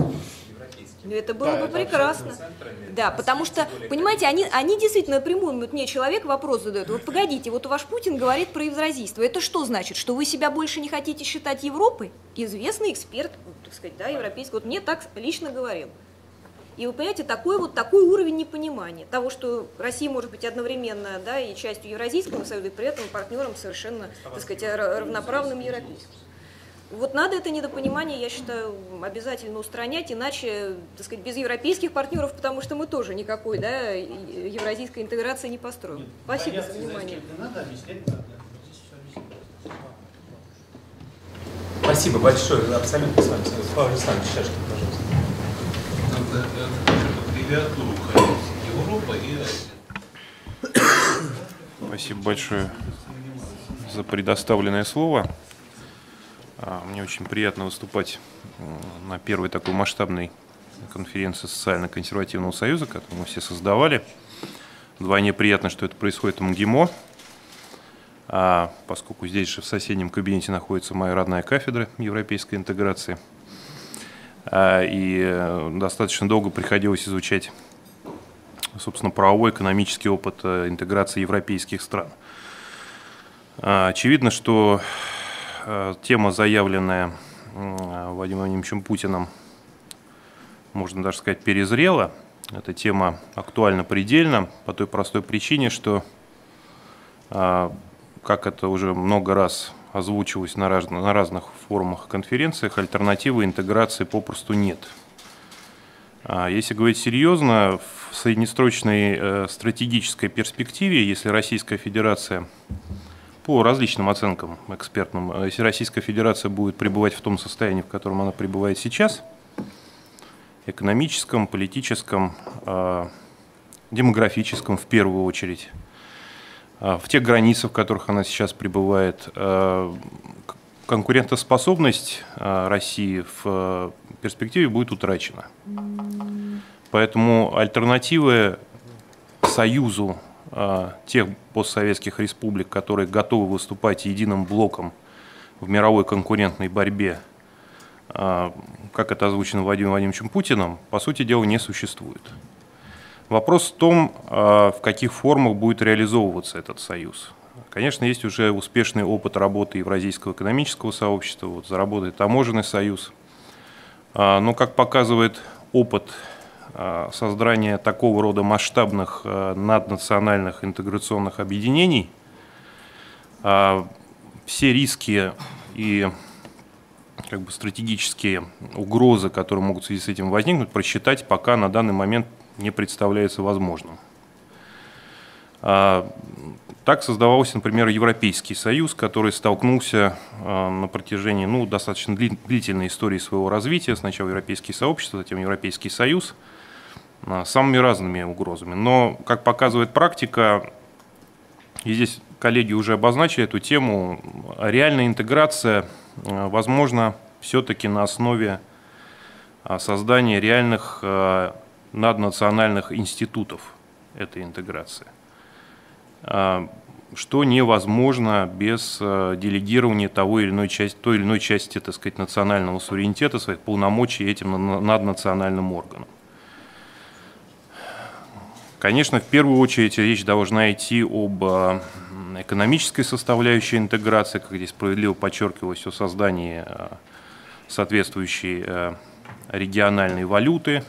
Это было бы прекрасно. Да, потому что, понимаете, они действительно напрямую, вот мне человек вопрос задает, вот погодите, вот ваш Путин говорит про евразийство, это что значит, что вы себя больше не хотите считать Европой? Известный эксперт, так сказать, да, европейский, вот мне так лично говорил. И вы понимаете, такой уровень непонимания того, что Россия может быть одновременно, да, и частью Евразийского союза, и при этом партнером совершенно, так сказать, равноправным европейским. Вот надо это недопонимание, я считаю, обязательно устранять, иначе, так сказать, без европейских партнеров, потому что мы тоже никакой, да, евразийской интеграции не построим. Спасибо за внимание. Спасибо большое, абсолютно с вами. Павел Александрович, Шашкин, пожалуйста. Аббревиатуру Европа и Россия. Спасибо большое за предоставленное слово. Мне очень приятно выступать на первой такой масштабной конференции Социально-консервативного союза, которую мы все создавали. Вдвойне приятно, что это происходит в МГИМО, поскольку здесь же в соседнем кабинете находится моя родная кафедра европейской интеграции. и достаточно долго приходилось изучать, собственно, правовой, экономический опыт интеграции европейских стран. Очевидно, что тема, заявленная Владимиром Владимировичем Путиным, можно даже сказать, перезрела. Эта тема актуальна предельно по той простой причине, что, как это уже много раз озвучивалось на разных форумах и конференциях, альтернативы интеграции попросту нет. Если говорить серьезно, в среднесрочной стратегической перспективе, если Российская Федерация, по различным оценкам экспертным, если Российская Федерация будет пребывать в том состоянии, в котором она пребывает сейчас, экономическом, политическом, демографическом в первую очередь, в тех границах, в которых она сейчас пребывает, конкурентоспособность России в перспективе будет утрачена. Поэтому альтернативы союзу тех постсоветских республик, которые готовы выступать единым блоком в мировой конкурентной борьбе, как это озвучено Владимиром Владимировичем Путиным, по сути дела не существует. Вопрос в том, в каких формах будет реализовываться этот союз. Конечно, есть уже успешный опыт работы Евразийского экономического сообщества, вот заработает таможенный союз. Но, как показывает опыт создания такого рода масштабных наднациональных интеграционных объединений, все риски и стратегические угрозы, которые могут в связи с этим возникнуть, просчитать пока на данный момент не представляется возможным. Так создавался, например, Европейский Союз, который столкнулся на протяжении достаточно длительной истории своего развития, сначала Европейские сообщества, затем Европейский Союз, с самыми разными угрозами. Но, как показывает практика, и здесь коллеги уже обозначили эту тему, реальная интеграция возможна все-таки на основе создания реальных наднациональных институтов этой интеграции, что невозможно без делегирования той или иной части, так сказать, национального суверенитета, своих полномочий этим наднациональным органам. Конечно, в первую очередь речь должна идти об экономической составляющей интеграции, как здесь справедливо подчеркивалось, о создании соответствующей региональной валюты.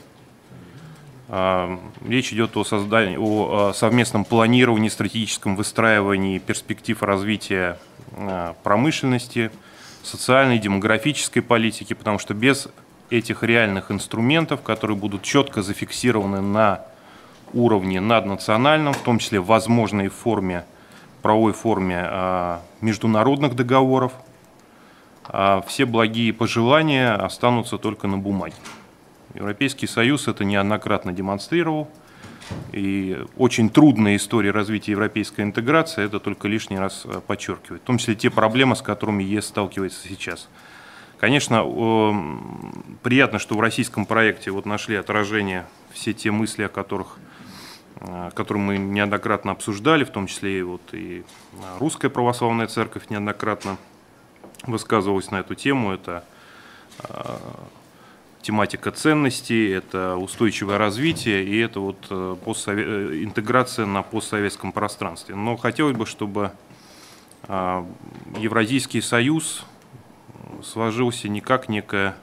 Речь идет о совместном планировании, стратегическом выстраивании перспектив развития промышленности, социальной, демографической политики, потому что без этих реальных инструментов, которые будут четко зафиксированы на уровне наднациональном, в том числе в возможной форме, правовой форме международных договоров, все благие пожелания останутся только на бумаге. Европейский Союз это неоднократно демонстрировал, и очень трудная история развития европейской интеграции это только лишний раз подчеркивает, в том числе те проблемы, с которыми ЕС сталкивается сейчас. Конечно, приятно, что в российском проекте нашли отражение все те мысли, которые мы неоднократно обсуждали, в том числе и Русская Православная Церковь неоднократно высказывалась на эту тему. Это тематика ценностей, это устойчивое развитие и это интеграция на постсоветском пространстве. Но хотелось бы, чтобы Евразийский союз сложился не как некое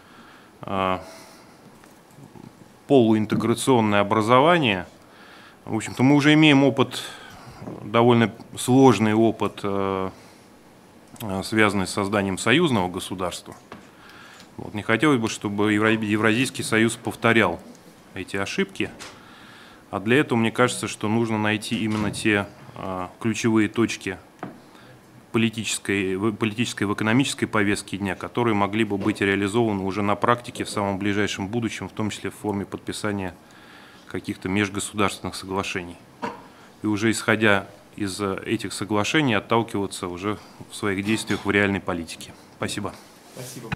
полуинтеграционное образование. В общем-то, мы уже имеем опыт, довольно сложный опыт, связанный с созданием союзного государства. Не хотелось бы, чтобы Евразийский союз повторял эти ошибки, а для этого, мне кажется, что нужно найти именно те ключевые точки политической, в экономической повестке дня, которые могли бы быть реализованы уже на практике в самом ближайшем будущем, в том числе в форме подписания каких-то межгосударственных соглашений. И уже исходя из этих соглашений отталкиваться уже в своих действиях в реальной политике. Спасибо. Спасибо.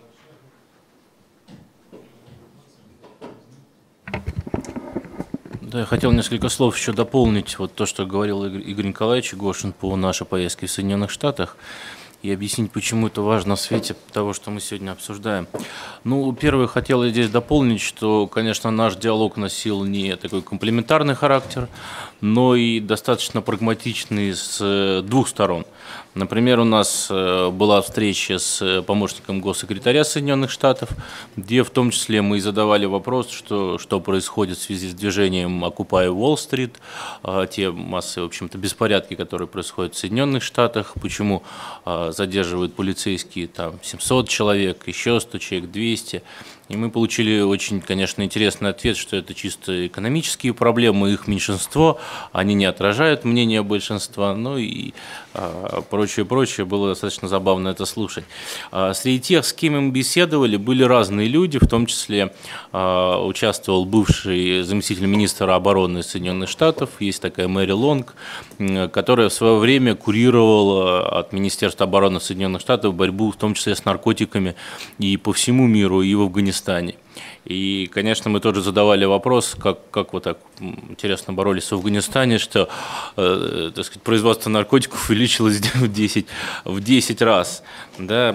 Да, я хотел несколько слов еще дополнить то, что говорил Игорь Николаевич Гошин по нашей поездке в Соединенных Штатах. и объяснить, почему это важно в свете того, что мы сегодня обсуждаем. Ну, первое, хотел я здесь дополнить, что, конечно, наш диалог носил не такой комплементарный характер, но и достаточно прагматичный с двух сторон. Например, у нас была встреча с помощником госсекретаря Соединенных Штатов, где в том числе мы задавали вопрос, что происходит в связи с движением Occupy Wall-Street, те массовые, в общем-то, беспорядки, которые происходят в Соединенных Штатах, почему задерживают полицейские там 700 человек, еще 100 человек, 200. И мы получили очень, конечно, интересный ответ, что это чисто экономические проблемы, их меньшинство, они не отражают мнение большинства, ну и прочее. Было достаточно забавно это слушать. Среди тех, с кем мы беседовали, были разные люди, в том числе участвовал бывший заместитель министра обороны Соединенных Штатов, есть такая Мэри Лонг, которая в свое время курировала от Министерства обороны Соединенных Штатов борьбу, в том числе с наркотиками и по всему миру, и в Афганистане. И, конечно, мы тоже задавали вопрос, как вот так интересно боролись в Афганистане, что так сказать, производство наркотиков увеличилось в 10 раз. Да,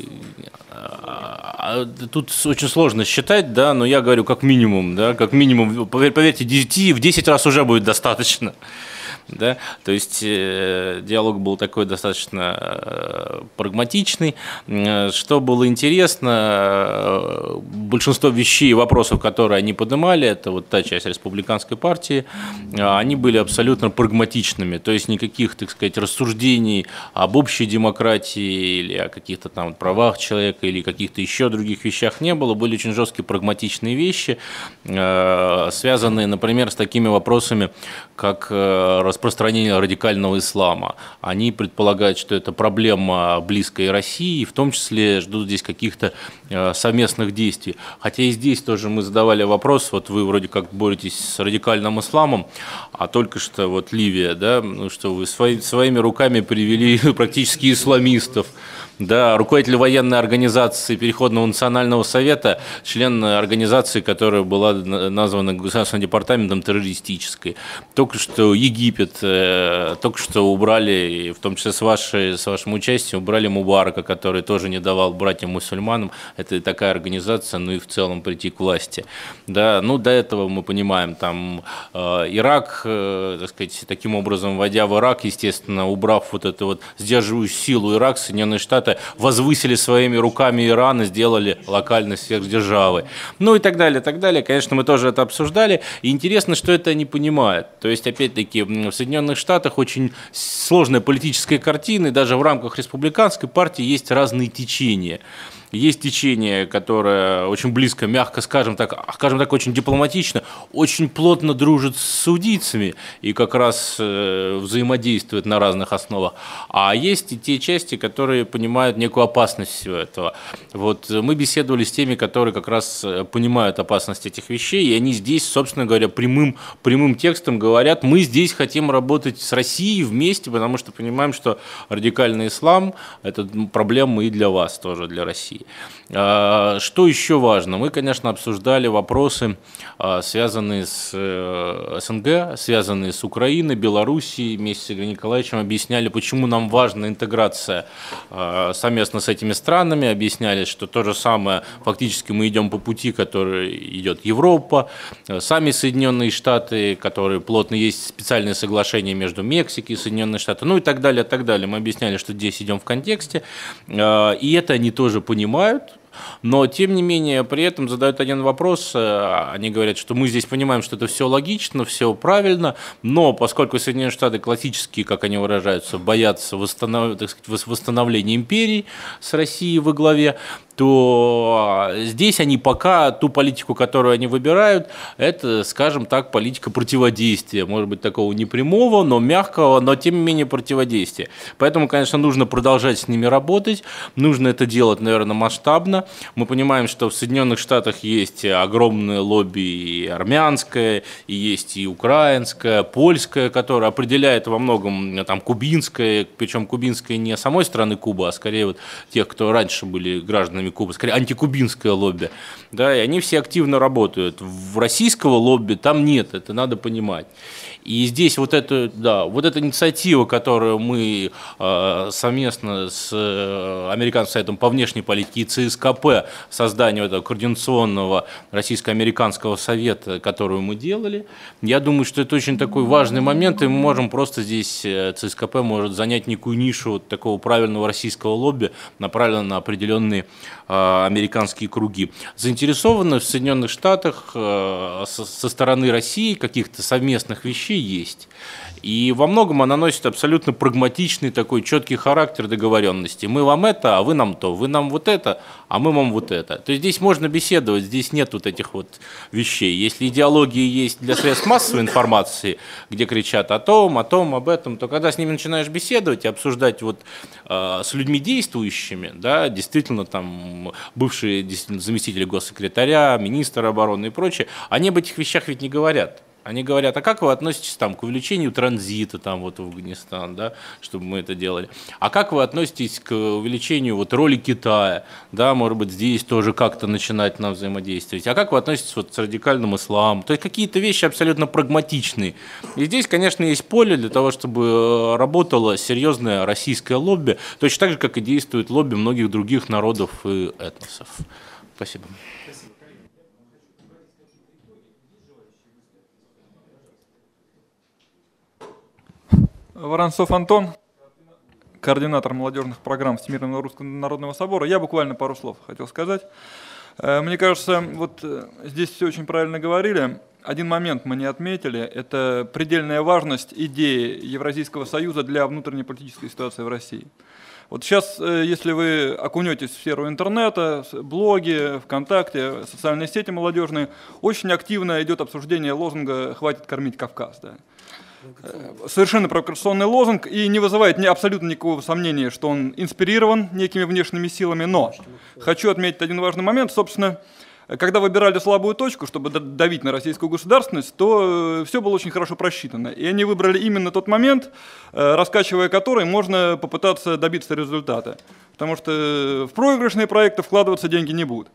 тут очень сложно считать, да, но я говорю как минимум, поверьте, в 10 раз уже будет достаточно. Да? То есть диалог был такой достаточно прагматичный. Что было интересно, большинство вещей и вопросов, которые они поднимали, это вот та часть республиканской партии, они были абсолютно прагматичными. То есть никаких, так сказать, рассуждений об общей демократии или о каких-то там правах человека или каких-то еще других вещах не было. Были очень жесткие прагматичные вещи, связанные, например, с такими вопросами, как распространение радикального ислама. Они предполагают, что это проблема близкой России, и в том числе ждут здесь каких-то совместных действий. Хотя и здесь тоже мы задавали вопрос, вот вы вроде как боретесь с радикальным исламом, а только что вот Ливия, да, ну что вы своими руками привели практически исламистов. Да, руководитель военной организации Переходного национального совета, член организации, которая была названа Государственным департаментом террористической. Только что Египет, только что убрали, в том числе с вашим участием, убрали Мубарака, который тоже не давал братьям-мусульманам. Это такая организация, ну и в целом прийти к власти. Да, ну до этого мы понимаем, там Ирак, так сказать, таким образом, вводя в Ирак, естественно, убрав вот эту вот сдерживающую силу Ирак, Соединенные Штаты возвысили своими руками Иран и сделали локальной сверхдержавой. Ну и так далее, так далее. Конечно, мы тоже это обсуждали. И интересно, что это не понимают. То есть, опять-таки, в Соединенных Штатах очень сложная политическая картина, и даже в рамках республиканской партии есть разные течения. Есть течение, которое очень близко, мягко скажем так, очень дипломатично, очень плотно дружит с саудийцами и как раз взаимодействует на разных основах. А есть и те части, которые понимают некую опасность всего этого. Вот мы беседовали с теми, которые как раз понимают опасность этих вещей, и они здесь, собственно говоря, прямым текстом говорят: мы здесь хотим работать с Россией вместе, потому что понимаем, что радикальный ислам – это проблема и для вас тоже, для России. Что еще важно? Мы, конечно, обсуждали вопросы, связанные с СНГ, связанные с Украиной, Белоруссией. Вместе с Игорем Николаевичем объясняли, почему нам важна интеграция совместно с этими странами. Объясняли, что то же самое, фактически мы идем по пути, который идет Европа, сами Соединенные Штаты, которые плотно есть специальные соглашения между Мексикой и Соединенными Штатами, ну и так далее, так далее. Мы объясняли, что здесь идем в контексте, и это они тоже понимают. Но, тем не менее, при этом задают один вопрос. Они говорят, что мы здесь понимаем, что это все логично, все правильно, но поскольку Соединенные Штаты классически, как они выражаются, боятся восстановления империи с Россией во главе, то здесь они пока ту политику, которую они выбирают, это, скажем так, политика противодействия. Может быть, такого не прямого, но мягкого, но тем не менее противодействия. Поэтому, конечно, нужно продолжать с ними работать, нужно это делать, наверное, масштабно. Мы понимаем, что в Соединенных Штатах есть огромное лобби и армянское, и есть и украинское, польское, которое определяет во многом там кубинское, причем кубинское не самой страны Куба, а скорее вот тех, кто раньше были гражданами странами Кубы, скорее антикубинское лобби, да, и они все активно работают. В российского лобби там нет, это надо понимать. И здесь вот эта инициатива, которую мы совместно с Американским советом по внешней политике и ЦСКП, созданию этого координационного российско-американского совета, которую мы делали, я думаю, что это очень такой важный момент, и мы можем просто здесь, ЦСКП может занять некую нишу вот такого правильного российского лобби, направленного на определенные американские круги. Заинтересованы в Соединенных Штатах со стороны России каких-то совместных вещей есть. И во многом она носит абсолютно прагматичный такой четкий характер договоренности. Мы вам это, а вы нам то. Вы нам вот это, а мы вам вот это. То есть здесь можно беседовать, здесь нет вот этих вот вещей. Если идеологии есть для средств массовой информации, где кричат о том, об этом, то когда с ними начинаешь беседовать и обсуждать вот с людьми действующими, да, действительно там бывшие действительно заместители госсекретаря, министра обороны и прочее, они об этих вещах ведь не говорят. Они говорят, а как вы относитесь там, к увеличению транзита там, вот, в Афганистан, да, чтобы мы это делали? А как вы относитесь к увеличению вот, роли Китая? Да, может быть, здесь тоже как-то начинать нам взаимодействовать. А как вы относитесь вот, с радикальным исламом? То есть какие-то вещи абсолютно прагматичные. И здесь, конечно, есть поле для того, чтобы работало серьезное российское лобби, точно так же, как и действует лобби многих других народов и этносов. Спасибо. Воронцов Антон, координатор молодежных программ Всемирного Русского Народного Собора. Я буквально пару слов хотел сказать. Мне кажется, вот здесь все очень правильно говорили. Один момент мы не отметили – это предельная важность идеи Евразийского союза для внутренней политической ситуации в России. Вот сейчас, если вы окунетесь в сферу интернета, блоги, ВКонтакте, социальные сети молодежные, очень активно идет обсуждение лозунга «Хватит кормить Кавказ». Да. Совершенно провокационный лозунг и не вызывает абсолютно никакого сомнения, что он инспирирован некими внешними силами, но хочу отметить один важный момент. Собственно, когда выбирали слабую точку, чтобы давить на российскую государственность, то все было очень хорошо просчитано. И они выбрали именно тот момент, раскачивая который можно попытаться добиться результата. Потому что в проигрышные проекты вкладываться деньги не будут.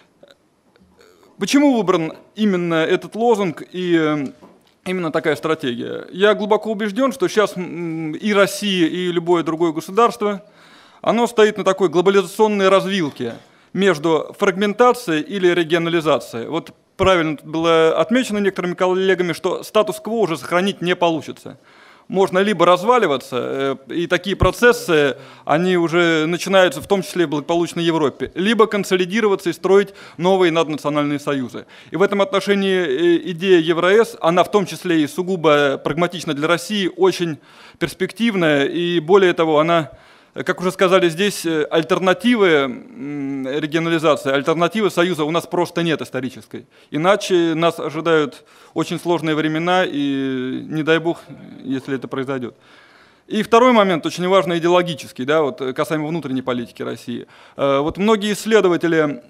Почему выбран именно этот лозунг и именно такая стратегия? Я глубоко убежден, что сейчас и Россия, и любое другое государство, оно стоит на такой глобализационной развилке между фрагментацией или регионализацией. Вот правильно было отмечено некоторыми коллегами, что статус-кво уже сохранить не получится. Можно либо разваливаться, и такие процессы, они уже начинаются в том числе и в благополучной Европе, либо консолидироваться и строить новые наднациональные союзы. И в этом отношении идея ЕвроЭС, она в том числе и сугубо прагматична для России, очень перспективная, и более того, она, как уже сказали здесь, альтернативы регионализации, альтернативы союза у нас просто нет исторической. Иначе нас ожидают очень сложные времена, и не дай бог, если это произойдет. И второй момент, очень важный, идеологический, да, вот, касаемо внутренней политики России. Вот многие исследователи,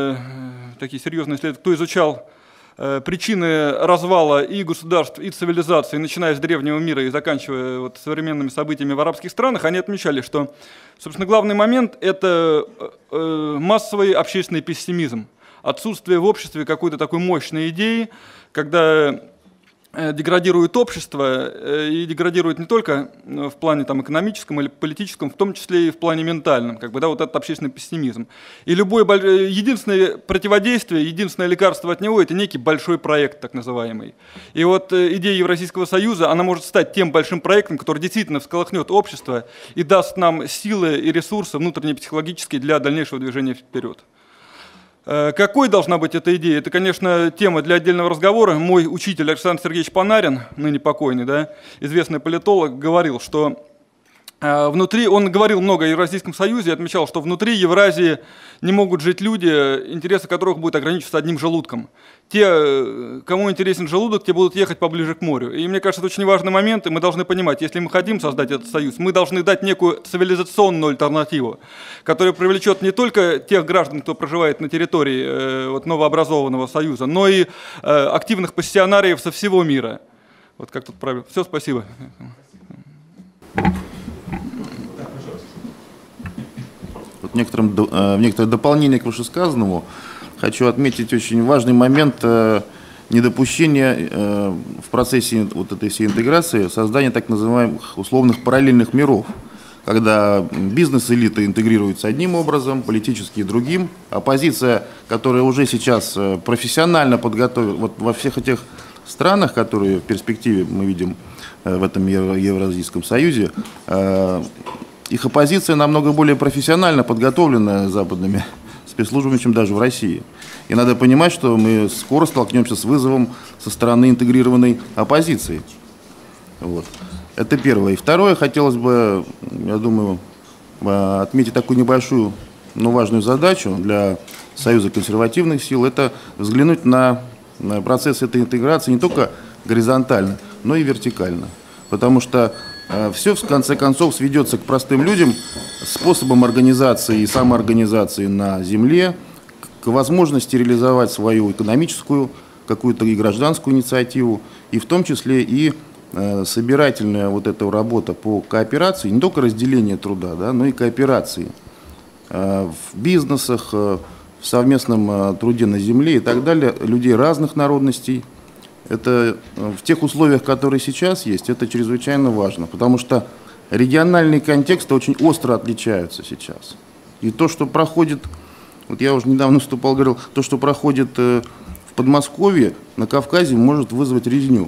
такие серьезные исследователи, кто изучал причины развала и государств, и цивилизации, начиная с древнего мира и заканчивая вот современными событиями в арабских странах, они отмечали, что, собственно, главный момент – это массовый общественный пессимизм, отсутствие в обществе какой-то такой мощной идеи, когда деградирует общество, и деградирует не только в плане там, экономическом или политическом, в том числе и в плане ментальном, как бы, да, вот этот общественный пессимизм. И единственное противодействие, единственное лекарство от него – это некий большой проект, так называемый. И вот идея Евразийского союза, она может стать тем большим проектом, который действительно всколыхнет общество и даст нам силы и ресурсы внутренние психологические для дальнейшего движения вперед. Какой должна быть эта идея? Это, конечно, тема для отдельного разговора. Мой учитель Александр Сергеевич Панарин, ныне покойный, да, известный политолог, говорил, что внутри, он говорил много о Евразийском союзе, отмечал, что внутри Евразии не могут жить люди, интересы которых будут ограничиваться одним желудком. Те, кому интересен желудок, те будут ехать поближе к морю. И мне кажется, это очень важный момент, и мы должны понимать, если мы хотим создать этот союз, мы должны дать некую цивилизационную альтернативу, которая привлечет не только тех граждан, кто проживает на территории вот, новообразованного союза, но и активных пассионариев со всего мира. Вот как тут правильно. Все, спасибо. Вот в некоторое дополнение к вышесказанному хочу отметить очень важный момент недопущения в процессе вот этой всей интеграции создания так называемых условных параллельных миров, когда бизнес-элита интегрируется одним образом, политические другим. Оппозиция, которая уже сейчас профессионально подготовила, вот во всех этих странах, которые в перспективе мы видим в этом Евразийском союзе, их оппозиция намного более профессионально подготовлена западными спецслужбами, чем даже в России. И надо понимать, что мы скоро столкнемся с вызовом со стороны интегрированной оппозиции. Вот. Это первое. И второе, хотелось бы, я думаю, отметить такую небольшую, но важную задачу для Союза консервативных сил, это взглянуть на процесс этой интеграции не только горизонтально, но и вертикально. Потому что все, в конце концов, сведется к простым людям, способам организации и самоорганизации на земле, к возможности реализовать свою экономическую, какую-то и гражданскую инициативу, и в том числе и собирательная вот эта работа по кооперации, не только разделение труда, да, но и кооперации в бизнесах, в совместном труде на земле и так далее, людей разных народностей. Это в тех условиях, которые сейчас есть, это чрезвычайно важно, потому что региональные контексты очень остро отличаются сейчас. И то, что проходит, вот я уже недавно выступал, говорил, то, что проходит в Подмосковье, на Кавказе, может вызвать резню.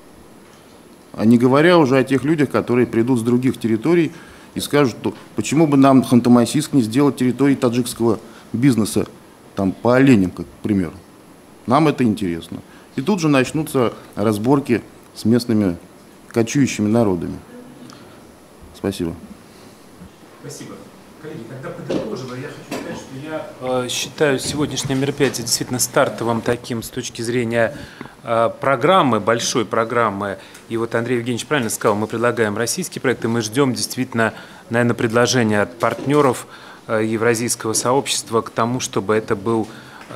А не говоря уже о тех людях, которые придут с других территорий и скажут, что почему бы нам Ханты-Мансийск не сделать территорией таджикского бизнеса, там, по оленям, как пример. Нам это интересно. И тут же начнутся разборки с местными кочующими народами. Спасибо. Спасибо. Коллеги, когда подытоживая, я хочу сказать, что я считаю сегодняшнее мероприятие действительно стартовым таким с точки зрения программы, большой программы. И вот Андрей Евгеньевич правильно сказал, мы предлагаем российские проекты, мы ждем действительно, наверное, предложения от партнеров евразийского сообщества к тому, чтобы это был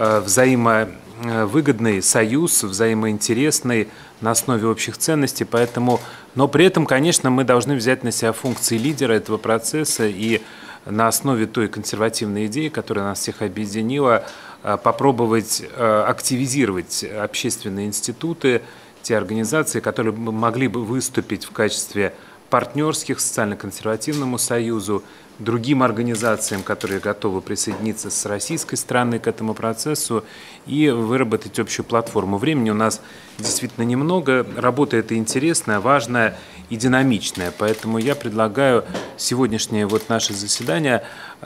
взаимовыгодный союз, взаимоинтересный, на основе общих ценностей. Поэтому, но при этом, конечно, мы должны взять на себя функции лидера этого процесса и на основе той консервативной идеи, которая нас всех объединила, попробовать активизировать общественные институты, те организации, которые могли бы выступить в качестве партнерских социально-консервативному союзу, другим организациям, которые готовы присоединиться с российской стороны к этому процессу и выработать общую платформу. Времени у нас действительно немного, работа эта интересная, важная и динамичная, поэтому я предлагаю сегодняшнее вот наше заседание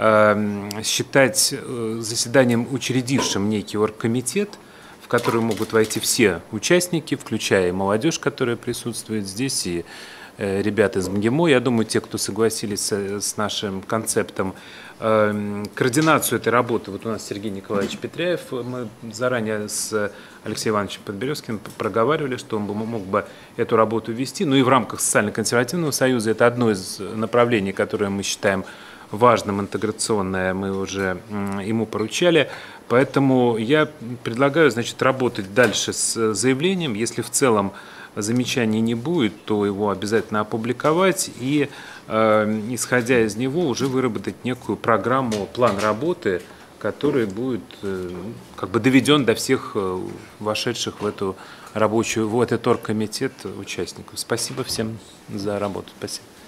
считать заседанием, учредившим некий оргкомитет, в который могут войти все участники, включая и молодежь, которая присутствует здесь, и ребята из МГИМО. Я думаю, те, кто согласились с нашим концептом, координацию этой работы. Вот у нас Сергей Николаевич Петряев, мы заранее с Алексеем Ивановичем Подберезкиным проговаривали, что он мог бы эту работу вести. Ну и в рамках Социально-консервативного союза это одно из направлений, которое мы считаем важным, интеграционное, мы уже ему поручали. Поэтому я предлагаю, значит, работать дальше с заявлением. Если в целом замечаний не будет, то его обязательно опубликовать и, исходя из него, уже выработать некую программу, план работы, который будет как бы доведен до всех вошедших в эту рабочую, в этот оргкомитет участников. Спасибо всем за работу. Спасибо.